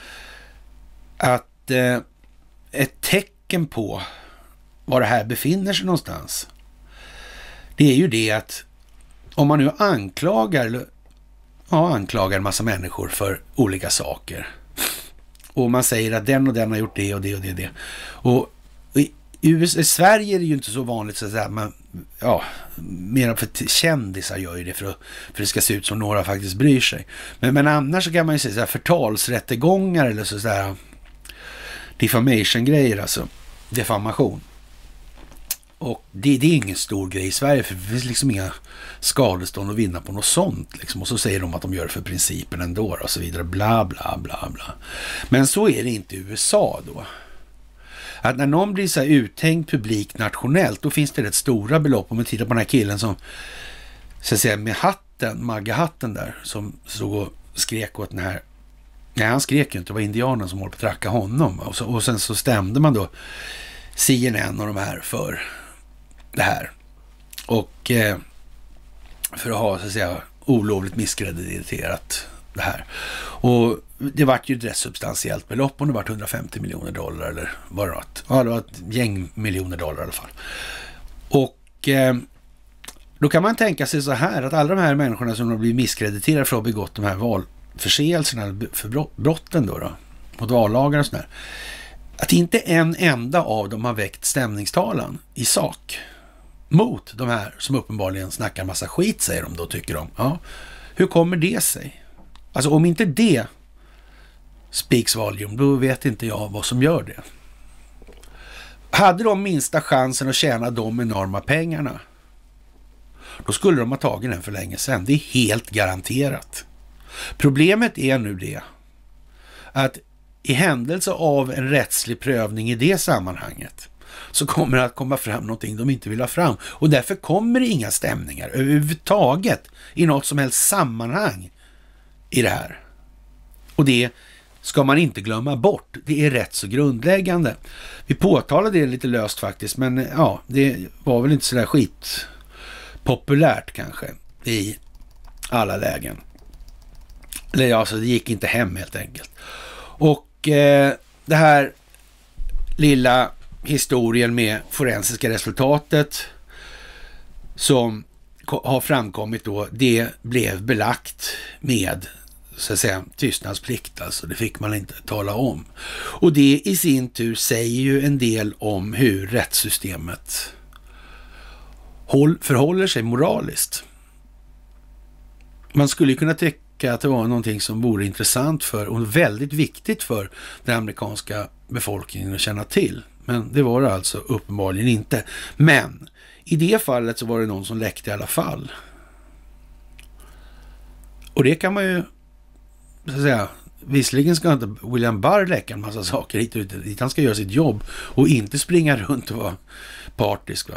att ett tecken på var det här befinner sig någonstans, det är ju det att om man nu anklagar en massa människor för olika saker och man säger att den och den har gjort det och det och det och i Sverige är det ju inte så vanligt så att säga, men ja, mer för kändisar gör ju det för det ska se ut som några faktiskt bryr sig. Men annars så kan man ju säga så här, förtalsrättegångar eller så där defamation-grejer, alltså defamation. Och det är ingen stor grej i Sverige, för det finns liksom inga skadestånd att vinna på något sånt liksom. Och så säger de att de gör det för principen ändå och så vidare, bla bla bla bla. Men så är det inte i USA då. Att när någon blir så här uthängd publik nationellt, då finns det rätt stora belopp. Om man tittar på den här killen som så att säga med hatten, Magga-hatten där, som stod och skrek åt den här. Nej, han skrek ju inte, det var indianen som håller på att tracka honom. Och sen så stämde man då CNN och de här för det här. Och för att ha så att säga olovligt misskrediterat det här. Och det vart ju ett rätt substantiellt belopp, och det vart $150 miljoner eller vad det var. Ja, det var ett gäng miljoner dollar i alla fall. Och Då kan man tänka sig så här att alla de här människorna som har blivit misskrediterade för att ha begått de här valförseelserna, för brotten då mot vallagar och sådär, att inte en enda av dem har väckt stämningstalan i sak mot de här som uppenbarligen snackar massa skit, säger de då, tycker de. Ja, hur kommer det sig? Alltså om inte det speaks volume, då vet inte jag vad som gör det. Hade de minsta chansen att tjäna de enorma pengarna, då skulle de ha tagit den för länge sedan. Det är helt garanterat. Problemet är nu det att i händelse av en rättslig prövning i det sammanhanget så kommer det att komma fram någonting de inte vill ha fram. Och därför kommer det inga stämningar överhuvudtaget i något som helst sammanhang i det här. Och det ska man inte glömma bort. Det är rätt så grundläggande. Vi påtalade det lite löst faktiskt, men ja, det var väl inte så där skitpopulärt kanske i alla lägen. Eller ja, så det gick inte hem helt enkelt. Och det här lilla historien med forensiska resultatet som har framkommit då, det blev belagt med, så att säga, tystnadsplikt. Alltså det fick man inte tala om. Och det i sin tur säger ju en del om hur rättssystemet förhåller sig moraliskt. Man skulle kunna tycka att det var någonting som vore intressant för och väldigt viktigt för den amerikanska befolkningen att känna till. Men det var det alltså uppenbarligen inte. Men i det fallet så var det någon som läckte i alla fall. Och det kan man ju, så att säga, visserligen ska inte William Barr läcka en massa saker hit och dit. Han ska göra sitt jobb och inte springa runt och vara partisk, va?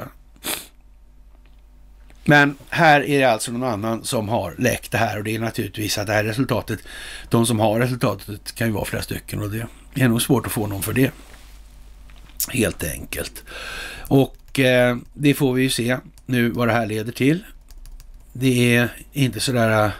Men här är det alltså någon annan som har läckt det här, och det är naturligtvis att det här resultatet, de som har resultatet kan ju vara flera stycken, och det är nog svårt att få någon för det. Helt enkelt. Och det får vi ju se nu vad det här leder till. Det är inte sådär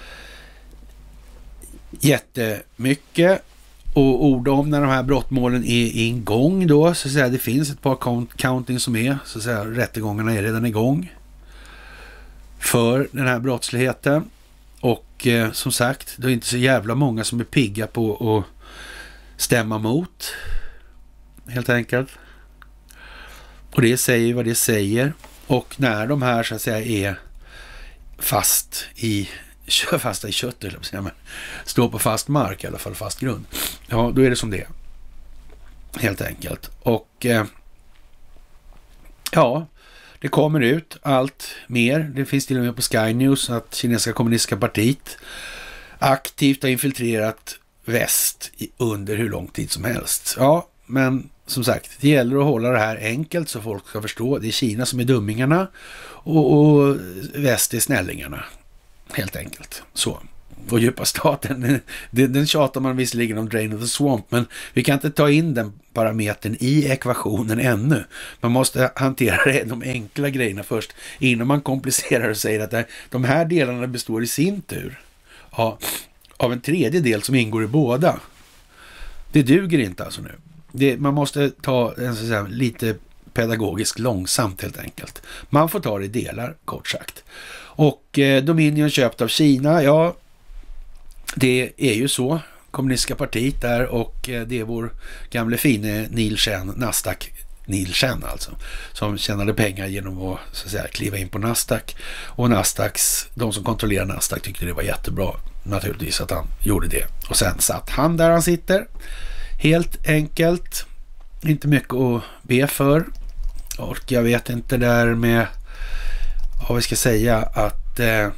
jättemycket och ord om när de här brottmålen är igång då, så att säga. Det finns ett par counting som är, så att säga, rättegångarna är redan igång för den här brottsligheten. Och som sagt, det är inte så jävla många som är pigga på att stämma mot, helt enkelt. Och det säger vad det säger. Och när de här, så att säga, är fasta i kött, eller så, men står på fast mark, i alla fall fast grund, ja, då är det som det är, helt enkelt. Och ja, det kommer ut allt mer. Det finns till och med på Sky News att kinesiska kommunistiska partiet aktivt har infiltrerat väst under hur lång tid som helst. Ja, men som sagt, det gäller att hålla det här enkelt så folk ska förstå. Det är Kina som är dummingarna och väst är snällingarna, helt enkelt. Så. Och djupa staten, den tjatar man visserligen om Drain of the Swamp, men vi kan inte ta in den parametern i ekvationen ännu. Man måste hantera de enkla grejerna först innan man komplicerar och säger att de här delarna består i sin tur av en tredje del som ingår i båda. Det duger inte alltså nu. Man måste ta en, så att säga, lite pedagogiskt långsamt, helt enkelt. Man får ta det i delar, kort sagt. Och Dominion köpt av Kina, ja, det är ju så. Kommunistiska partiet där, och det är vår gamle fine Neil Chen, Nasdaq Neil Chen alltså, som tjänade pengar genom att, så att säga, kliva in på Nasdaq. Och Nasdaqs, de som kontrollerar Nasdaq tyckte det var jättebra naturligtvis att han gjorde det. Och sen satt han där han sitter. Helt enkelt. Inte mycket att be för. Och jag vet inte där med vad vi ska säga att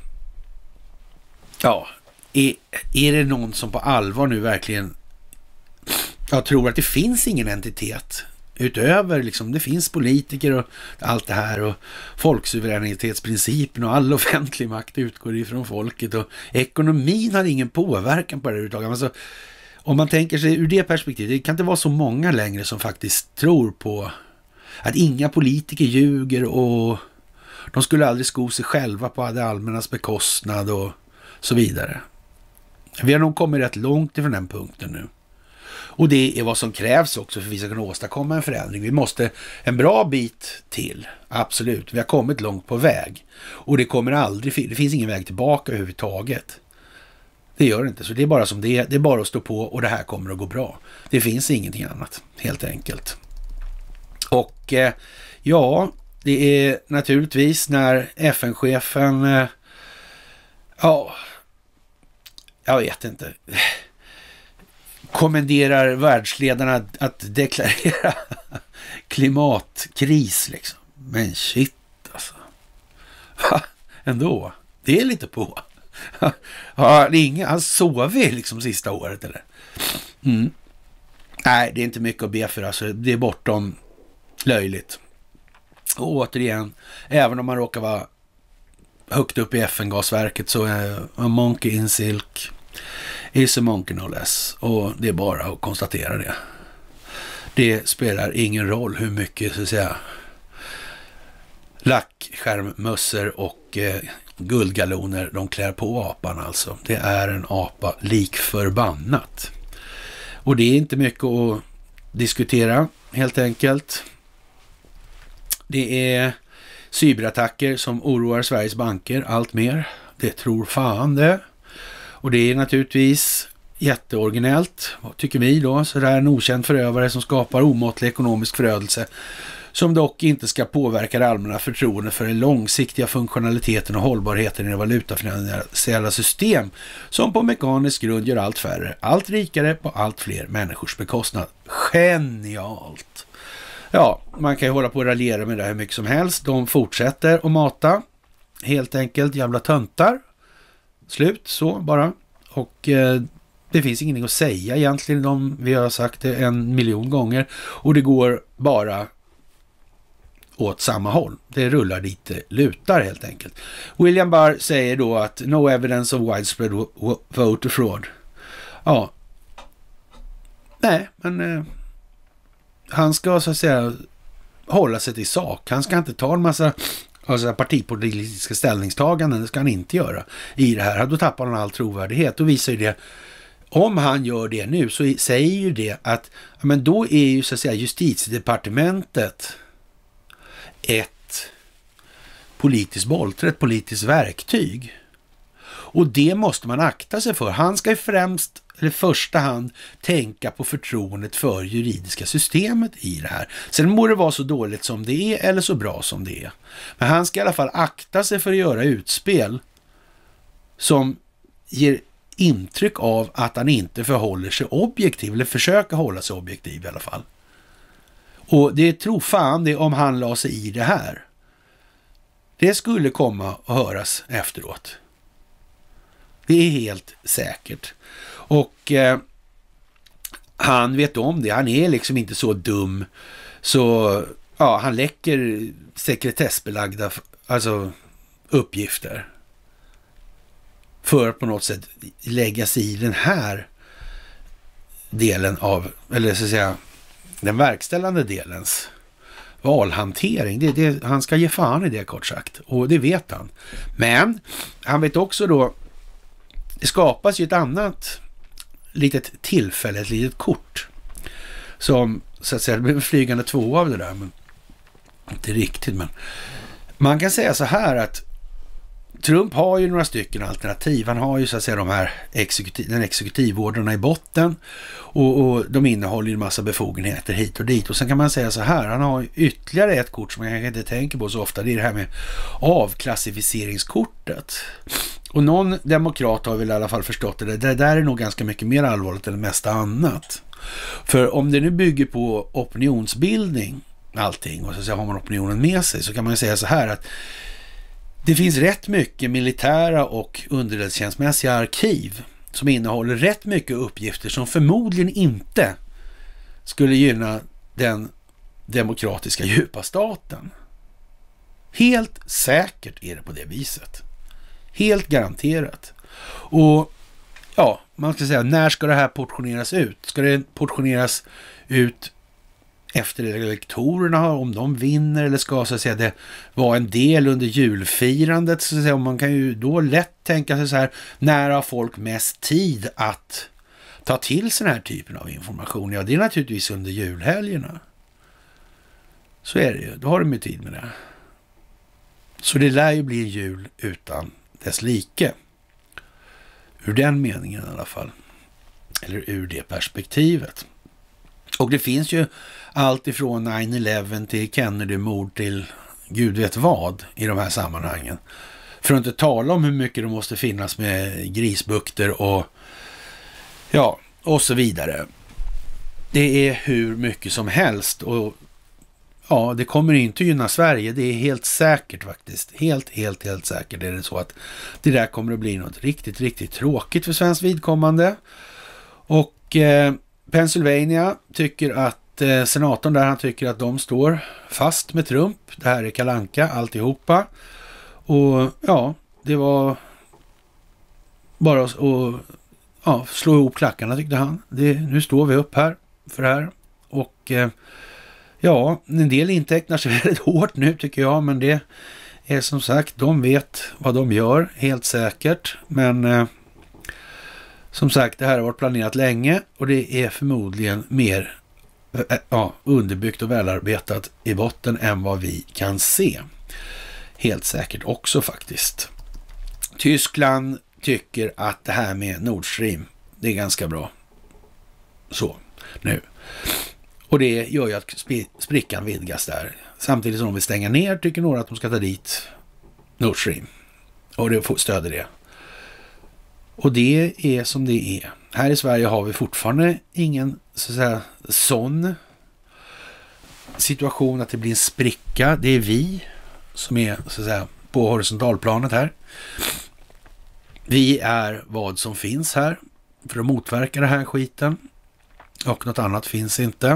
ja, är det någon som på allvar nu verkligen tror att det finns ingen entitet utöver, liksom, det finns politiker och allt det här och folksuveränitetsprincipen och all offentlig makt utgår ifrån folket och ekonomin har ingen påverkan på det överhuvudtaget. Alltså, om man tänker sig ur det perspektivet, det kan inte vara så många längre som faktiskt tror på att inga politiker ljuger och de skulle aldrig sko sig själva på det allmännas bekostnad och så vidare. Vi har nog kommit rätt långt ifrån den punkten nu. Och det är vad som krävs också för att vi ska kunna åstadkomma en förändring. Vi måste en bra bit till, absolut. Vi har kommit långt på väg. Och det finns ingen väg tillbaka överhuvudtaget. Det gör det inte, så det är bara som det är. Det är bara att stå på och det här kommer att gå bra. Det finns ingenting annat, helt enkelt. Och ja, det är naturligtvis när FN-chefen, jag vet inte, kommenderar världsledarna att deklarera klimatkris liksom. Men shit alltså. Ändå, det är lite på. Han sovit liksom sista året eller? Nej, det är inte mycket att be för alltså. Det är bortom löjligt. Och återigen, även om man råkar vara högt upp i FN-gasverket så är a monkey in silk is a monkey no less. Och det är bara att konstatera det. Det spelar ingen roll hur mycket så att säga lackskärmmössor och guldgaloner de klär på apan alltså. Det är en apa lik förbannat. Och det är inte mycket att diskutera helt enkelt. Det är cyberattacker som oroar Sveriges banker allt mer. Det tror fan det. Och det är naturligtvis jätteoriginellt, tycker vi då. Så det är en okänd förövare som skapar omåttlig ekonomisk förödelse som dock inte ska påverka det allmänna förtroende för den långsiktiga funktionaliteten och hållbarheten i det valutafinansiella system som på mekanisk grund gör allt färre, allt rikare på allt fler människors bekostnad. Genialt! Ja, man kan ju hålla på och raljera med det hur mycket som helst. De fortsätter att mata. Helt enkelt jävla töntar. Slut, så bara. Och det finns ingenting att säga egentligen. Vi har sagt det 1 miljon gånger. Och det går bara åt samma håll. Det rullar dit det lutar helt enkelt. William Barr säger då att no evidence of widespread voter fraud. Ja. Nej, men han ska så att säga hålla sig till sak. Han ska inte ta en massa partipolitiska ställningstaganden. Det ska han inte göra i det här. Då tappar han all trovärdighet och visar ju det. Om han gör det nu så säger ju det att men då är ju så att säga justitiedepartementet ett politiskt bollträ, ett politiskt verktyg. Och det måste man akta sig för. Han ska i första hand tänka på förtroendet för juridiska systemet i det här. Sen må det vara så dåligt som det är eller så bra som det är. Men han ska i alla fall akta sig för att göra utspel som ger intryck av att han inte förhåller sig objektiv eller försöker hålla sig objektiv i alla fall. Och det tror fan det om han la sig i det här. Det skulle komma och höras efteråt. Det är helt säkert. Och han vet om det. Han är liksom inte så dum. Så ja, han läcker sekretessbelagda uppgifter. För att på något sätt lägga sig i den här delen av, eller så att säga den verkställande delens valhantering. Han ska ge fan i det kort sagt. Och det vet han. Men han vet också då, det skapas ju ett annat litet tillfälle, ett litet kort. Som så att säga, det blir en flygande 2 av det där. Men inte riktigt, men man kan säga så här att Trump har ju några stycken alternativ. Han har ju så att säga de här exekutivvårdarna i botten och de innehåller ju en massa befogenheter hit och dit. Och sen kan man säga så här, han har ytterligare ett kort som jag inte tänker på så ofta. Det är det här med avklassificeringskortet. Och någon demokrat har väl i alla fall förstått det. Det där är nog ganska mycket mer allvarligt än det mesta annat. För om det nu bygger på opinionsbildning allting och så att säga, har man opinionen med sig så kan man säga så här att det finns rätt mycket militära och underrättelsetjänstmässiga arkiv som innehåller rätt mycket uppgifter som förmodligen inte skulle gynna den demokratiska djupa staten. Helt säkert är det på det viset. Helt garanterat. Och ja, man ska säga, när ska det här portioneras ut? Ska det portioneras ut efter elektorerna om de vinner eller ska så att säga det vara en del under julfirandet så att säga, man kan ju då lätt tänka sig så här, när har folk mest tid att ta till sig den här typen av information? Ja, det är naturligtvis under julhelgerna. Så är det ju. Då har de ju tid med det. Så det lär ju bli jul utan dess like. Ur den meningen i alla fall. Eller ur det perspektivet. Och det finns ju allt ifrån 9/11 till Kennedy-mord till gud vet vad i de här sammanhangen. För att inte tala om hur mycket det måste finnas med grisbukter och ja, och så vidare. Det är hur mycket som helst och ja, det kommer inte gynna Sverige. Det är helt säkert faktiskt. Helt säkert är det så att det där kommer att bli något riktigt tråkigt för svensk vidkommande. Och Pennsylvania tycker att senatorn där, han tycker att de står fast med Trump. Det här är Kalle Anka, alltihopa. Och ja, det var bara att slå ihop klackarna tyckte han. Nu står vi upp här för det här. Och ja, en del intecknar sig väldigt hårt nu tycker jag, men det är som sagt, de vet vad de gör, helt säkert. Men som sagt, det här har varit planerat länge och det är förmodligen mer underbyggt och välarbetat i botten än vad vi kan se. Helt säkert också faktiskt. Tyskland tycker att det här med Nord Stream, det är ganska bra. Så, nu. Och det gör ju att sprickan vidgas där. Samtidigt som de vill stänga ner tycker några att de ska ta dit Nord Stream. Och det stöder det. Och det är som det är. Här i Sverige har vi fortfarande ingen så att säga, sån situation att det blir en spricka. Det är vi som är så att säga, på horisontalplanet här. Vi är vad som finns här för att motverka det här skiten. Och något annat finns inte.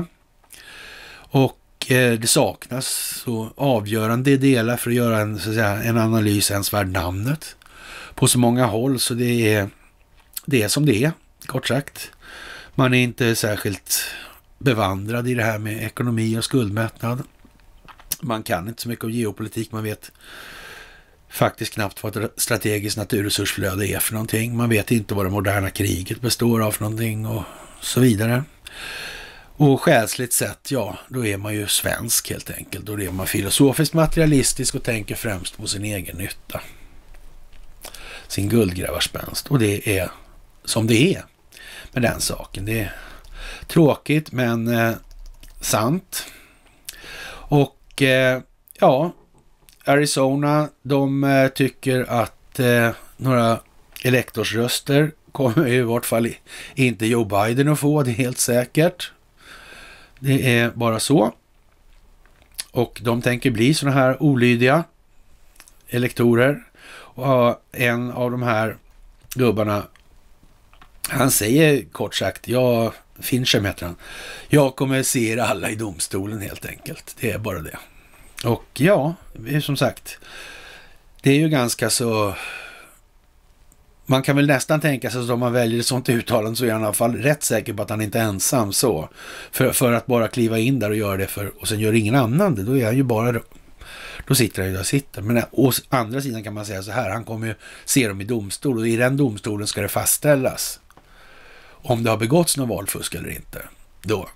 Och det saknas så avgörande delar för att göra en, så att säga, en analys ens värd namnet. På så många håll så det är som det är, kort sagt. Man är inte särskilt bevandrad i det här med ekonomi och skuldmättnad. Man kan inte så mycket om geopolitik, man vet faktiskt knappt vad ett strategiskt naturresursflöde är för någonting. Man vet inte vad det moderna kriget består av för någonting och så vidare. Och själsligt sett, ja, då är man ju svensk helt enkelt. Då är man filosofiskt materialistisk och tänker främst på sin egen nytta. Sin guldgrävarspänst. Och det är som det är med den saken. Det är tråkigt men sant. Och ja, Arizona, de tycker att några elektorsröster kommer i vart fall inte Joe Biden att få, det är helt säkert. Det är bara så. Och de tänker bli såna här olydiga elektorer. Och en av de här gubbarna, han säger kort sagt, Fincham heter han, jag kommer se er alla i domstolen helt enkelt. Det är bara det. Och ja, som sagt, det är ju ganska så, man kan väl nästan tänka sig att om man väljer ett sånt uttalande så är han i alla fall rätt säker på att han inte är ensam så. För att bara kliva in där och göra det och sen gör ingen annan det, då är han ju bara, då sitter han ju där sitter. Men å andra sidan kan man säga så här, han kommer ju se dem i domstol och i den domstolen ska det fastställas om det har begåtts någon valfusk eller inte. Då.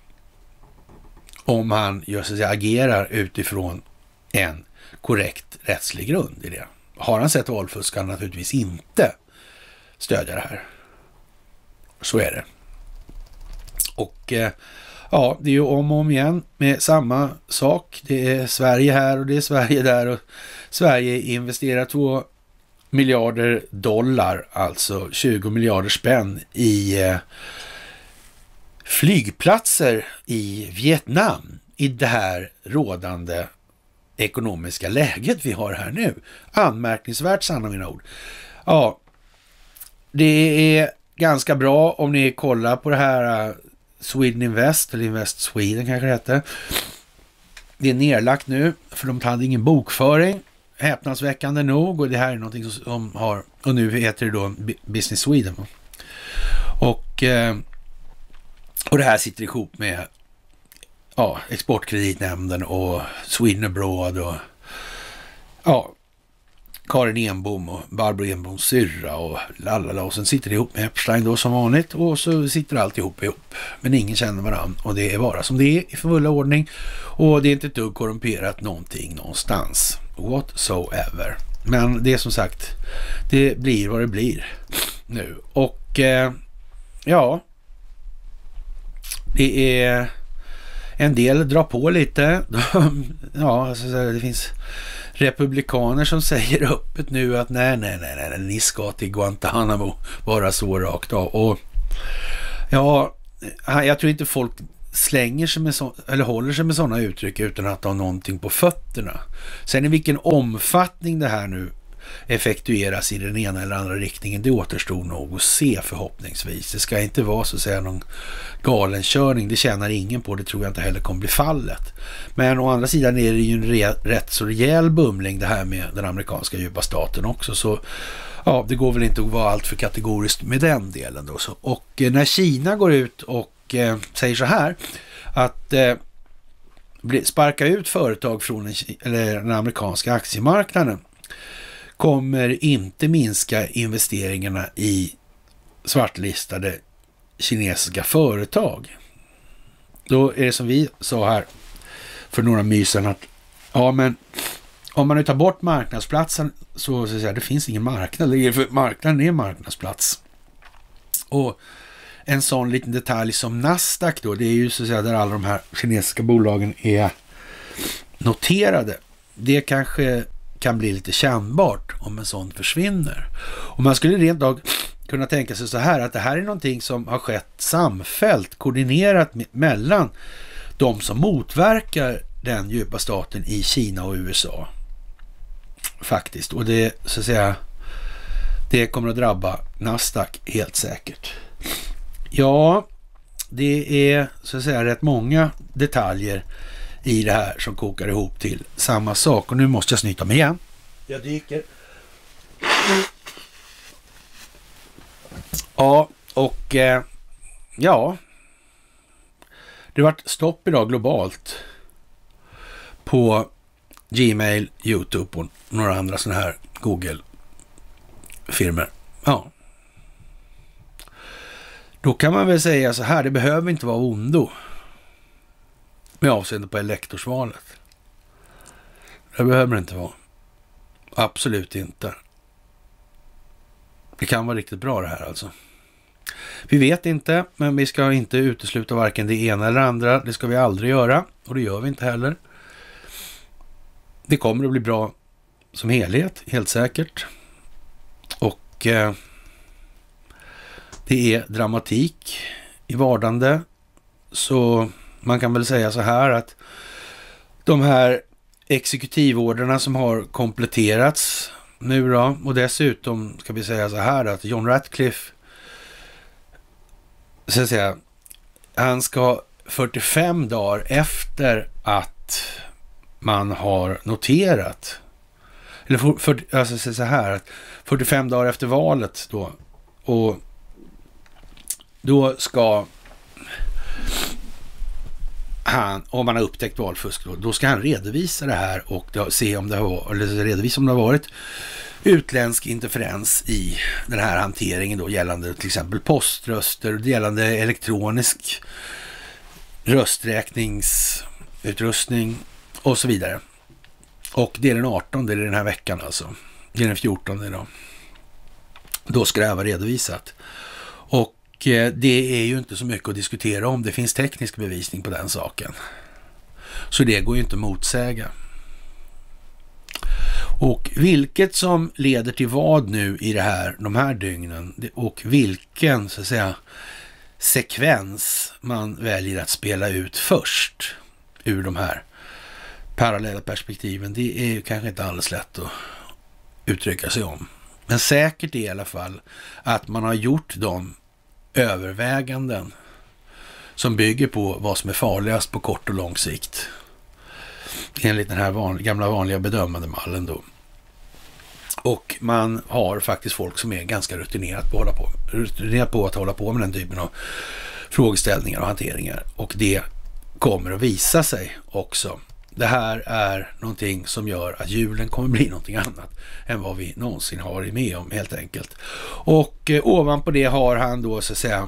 Om han gör så att säga, agerar utifrån en korrekt rättslig grund i det. Har han sett valfusk kan han naturligtvis inte stödja det här. Så är det. Och ja, det är ju om och om igen med samma sak. Det är Sverige här och det är Sverige där och Sverige investerar 2 miljarder dollar, alltså 20 miljarder spänn i flygplatser i Vietnam i det här rådande ekonomiska läget vi har här nu. Anmärkningsvärt, sanna mina ord. Ja, det är ganska bra om ni kollar på det här Sweden Invest, eller Invest Sweden kanske det heter. Det är nedlagt nu, för de hade ingen bokföring. Häpnadsväckande nog, och det här är någonting som har, och nu heter det då Business Sweden. Och det här sitter ihop med Exportkreditnämnden och Sweden Abroad och Karin Enbom och Barbro Enboms syrra och lalala, och sen sitter det ihop med Epstein då som vanligt, och så sitter alltihop ihop. Men ingen känner varandra, och det är bara som det är i fulla ordning, och det är inte ett dugg korrumperat någonting någonstans whatsoever. Men det är som sagt, det blir vad det blir nu, och ja, det är en del drar på lite. Ja, alltså, det finns republikaner som säger öppet nu att nej, ni ska till Guantanamo, bara så rakt av. Och ja, jag tror inte folk slänger sig med eller håller sig med sådana uttryck utan att ha någonting på fötterna. Sen i vilken omfattning det här nu effektueras i den ena eller andra riktningen, det återstår nog att se förhoppningsvis. Det ska inte vara så att säga någon galenkörning, det tjänar ingen på, det tror jag inte heller kommer bli fallet. Men å andra sidan är det ju en rätt så rejäl bumling det här med den amerikanska djupa staten också, så ja, det går väl inte att vara allt för kategoriskt med den delen då. Så. Och när Kina går ut och säger så här att sparka ut företag från den amerikanska aktiemarknaden kommer inte minska investeringarna i svartlistade kinesiska företag. Då är det som vi sa här för några mysen att ja, men om man nu tar bort marknadsplatsen så att säga, det finns ingen marknad, för marknaden är marknadsplats. Och en sån liten detalj som Nasdaq då, det är ju så att säga där alla de här kinesiska bolagen är noterade. Det kanske kan bli lite kännbart om en sån försvinner. Och man skulle rent av kunna tänka sig så här att det här är någonting som har skett samfällt, koordinerat mellan de som motverkar den djupa staten i Kina och USA. Faktiskt. Och det så att säga, det kommer att drabba Nasdaq helt säkert. Ja, det är så att säga rätt många detaljer i det här som kokar ihop till samma sak. Och nu måste jag snyta mig igen. Jag dyker. Ja, och ja, det vart stopp idag globalt på Gmail, YouTube och några andra sådana här Google-firmor. Ja. Då kan man väl säga så här, det behöver inte vara ondo med avseende på elektorsvalet. Det behöver det inte vara. Absolut inte. Det kan vara riktigt bra det här alltså. Vi vet inte, men vi ska inte utesluta varken det ena eller andra. Det ska vi aldrig göra, och det gör vi inte heller. Det kommer att bli bra som helhet, helt säkert. Och det är dramatik i vardande. Så man kan väl säga så här att de här exekutivorderna som har kompletterats nu då, och dessutom ska vi säga så här att John Ratcliffe, så att säga, han ska 45 dagar efter att man har noterat, eller alltså så här att 45 dagar efter valet då, och då ska han, om man har upptäckt valfusk då ska han redovisa det här och se om det har, eller redovisa om det har varit utländsk interferens i den här hanteringen då, gällande till exempel poströster, gällande elektronisk rösträkningsutrustning och så vidare. Och det är den 18, det är den här veckan alltså. Det är den 14 idag. Då ska det här vara redovisat. Och det är ju inte så mycket att diskutera om. Det finns teknisk bevisning på den saken. Så det går ju inte att motsäga. Och vilket som leder till vad nu i det här, de här dygnen, och vilken så att säga sekvens man väljer att spela ut först ur de här parallella perspektiven, det är ju kanske inte alldeles lätt att uttrycka sig om. Men säkert är i alla fall att man har gjort de överväganden som bygger på vad som är farligast på kort och lång sikt. Enligt den här gamla vanliga bedömande mallen då. Och man har faktiskt folk som är ganska rutinerat på att hålla på med den typen av frågeställningar och hanteringar. Och det kommer att visa sig också Det här är någonting som gör att julen kommer bli någonting annat än vad vi någonsin har med om helt enkelt. Och ovanpå det har han då så att säga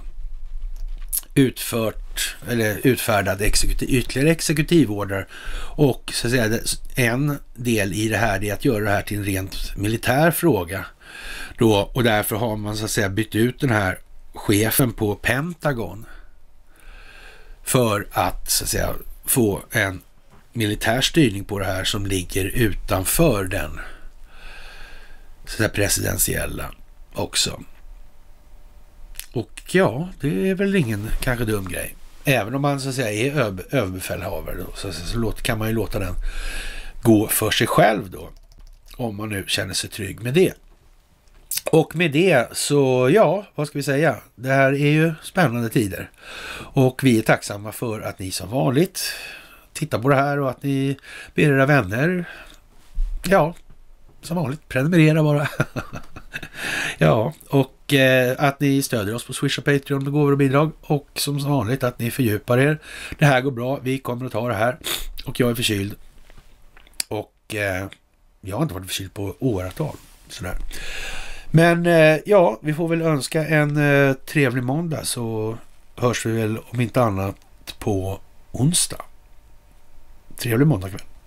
utfärdat ytterligare exekutivorder, och så att säga en del i det här är att göra det här till en rent militär fråga då, och därför har man så att säga bytt ut den här chefen på Pentagon för att så att säga få en militär styrning på det här som ligger utanför den så att säga presidentiella också. Och ja, det är väl ingen kanske dum grej. Även om man så att säga är överbefälhavare då, så kan man ju låta den gå för sig själv då, om man nu känner sig trygg med det. Och med det så, ja, vad ska vi säga? Det här är ju spännande tider. Och vi är tacksamma för att ni som vanligt tittar på det här och att ni ber era vänner, ja, som vanligt, prenumerera bara. Ja, och att ni stödjer oss på Swish och Patreon med gåvor och bidrag, och som vanligt att ni fördjupar er. Det här går bra, vi kommer att ta det här, och jag är förkyld. Och jag har inte varit förkyld på åratal. Sådär. Men ja, vi får väl önska en trevlig måndag, så hörs vi väl om inte annat på onsdag. Trevlig måndagkväll.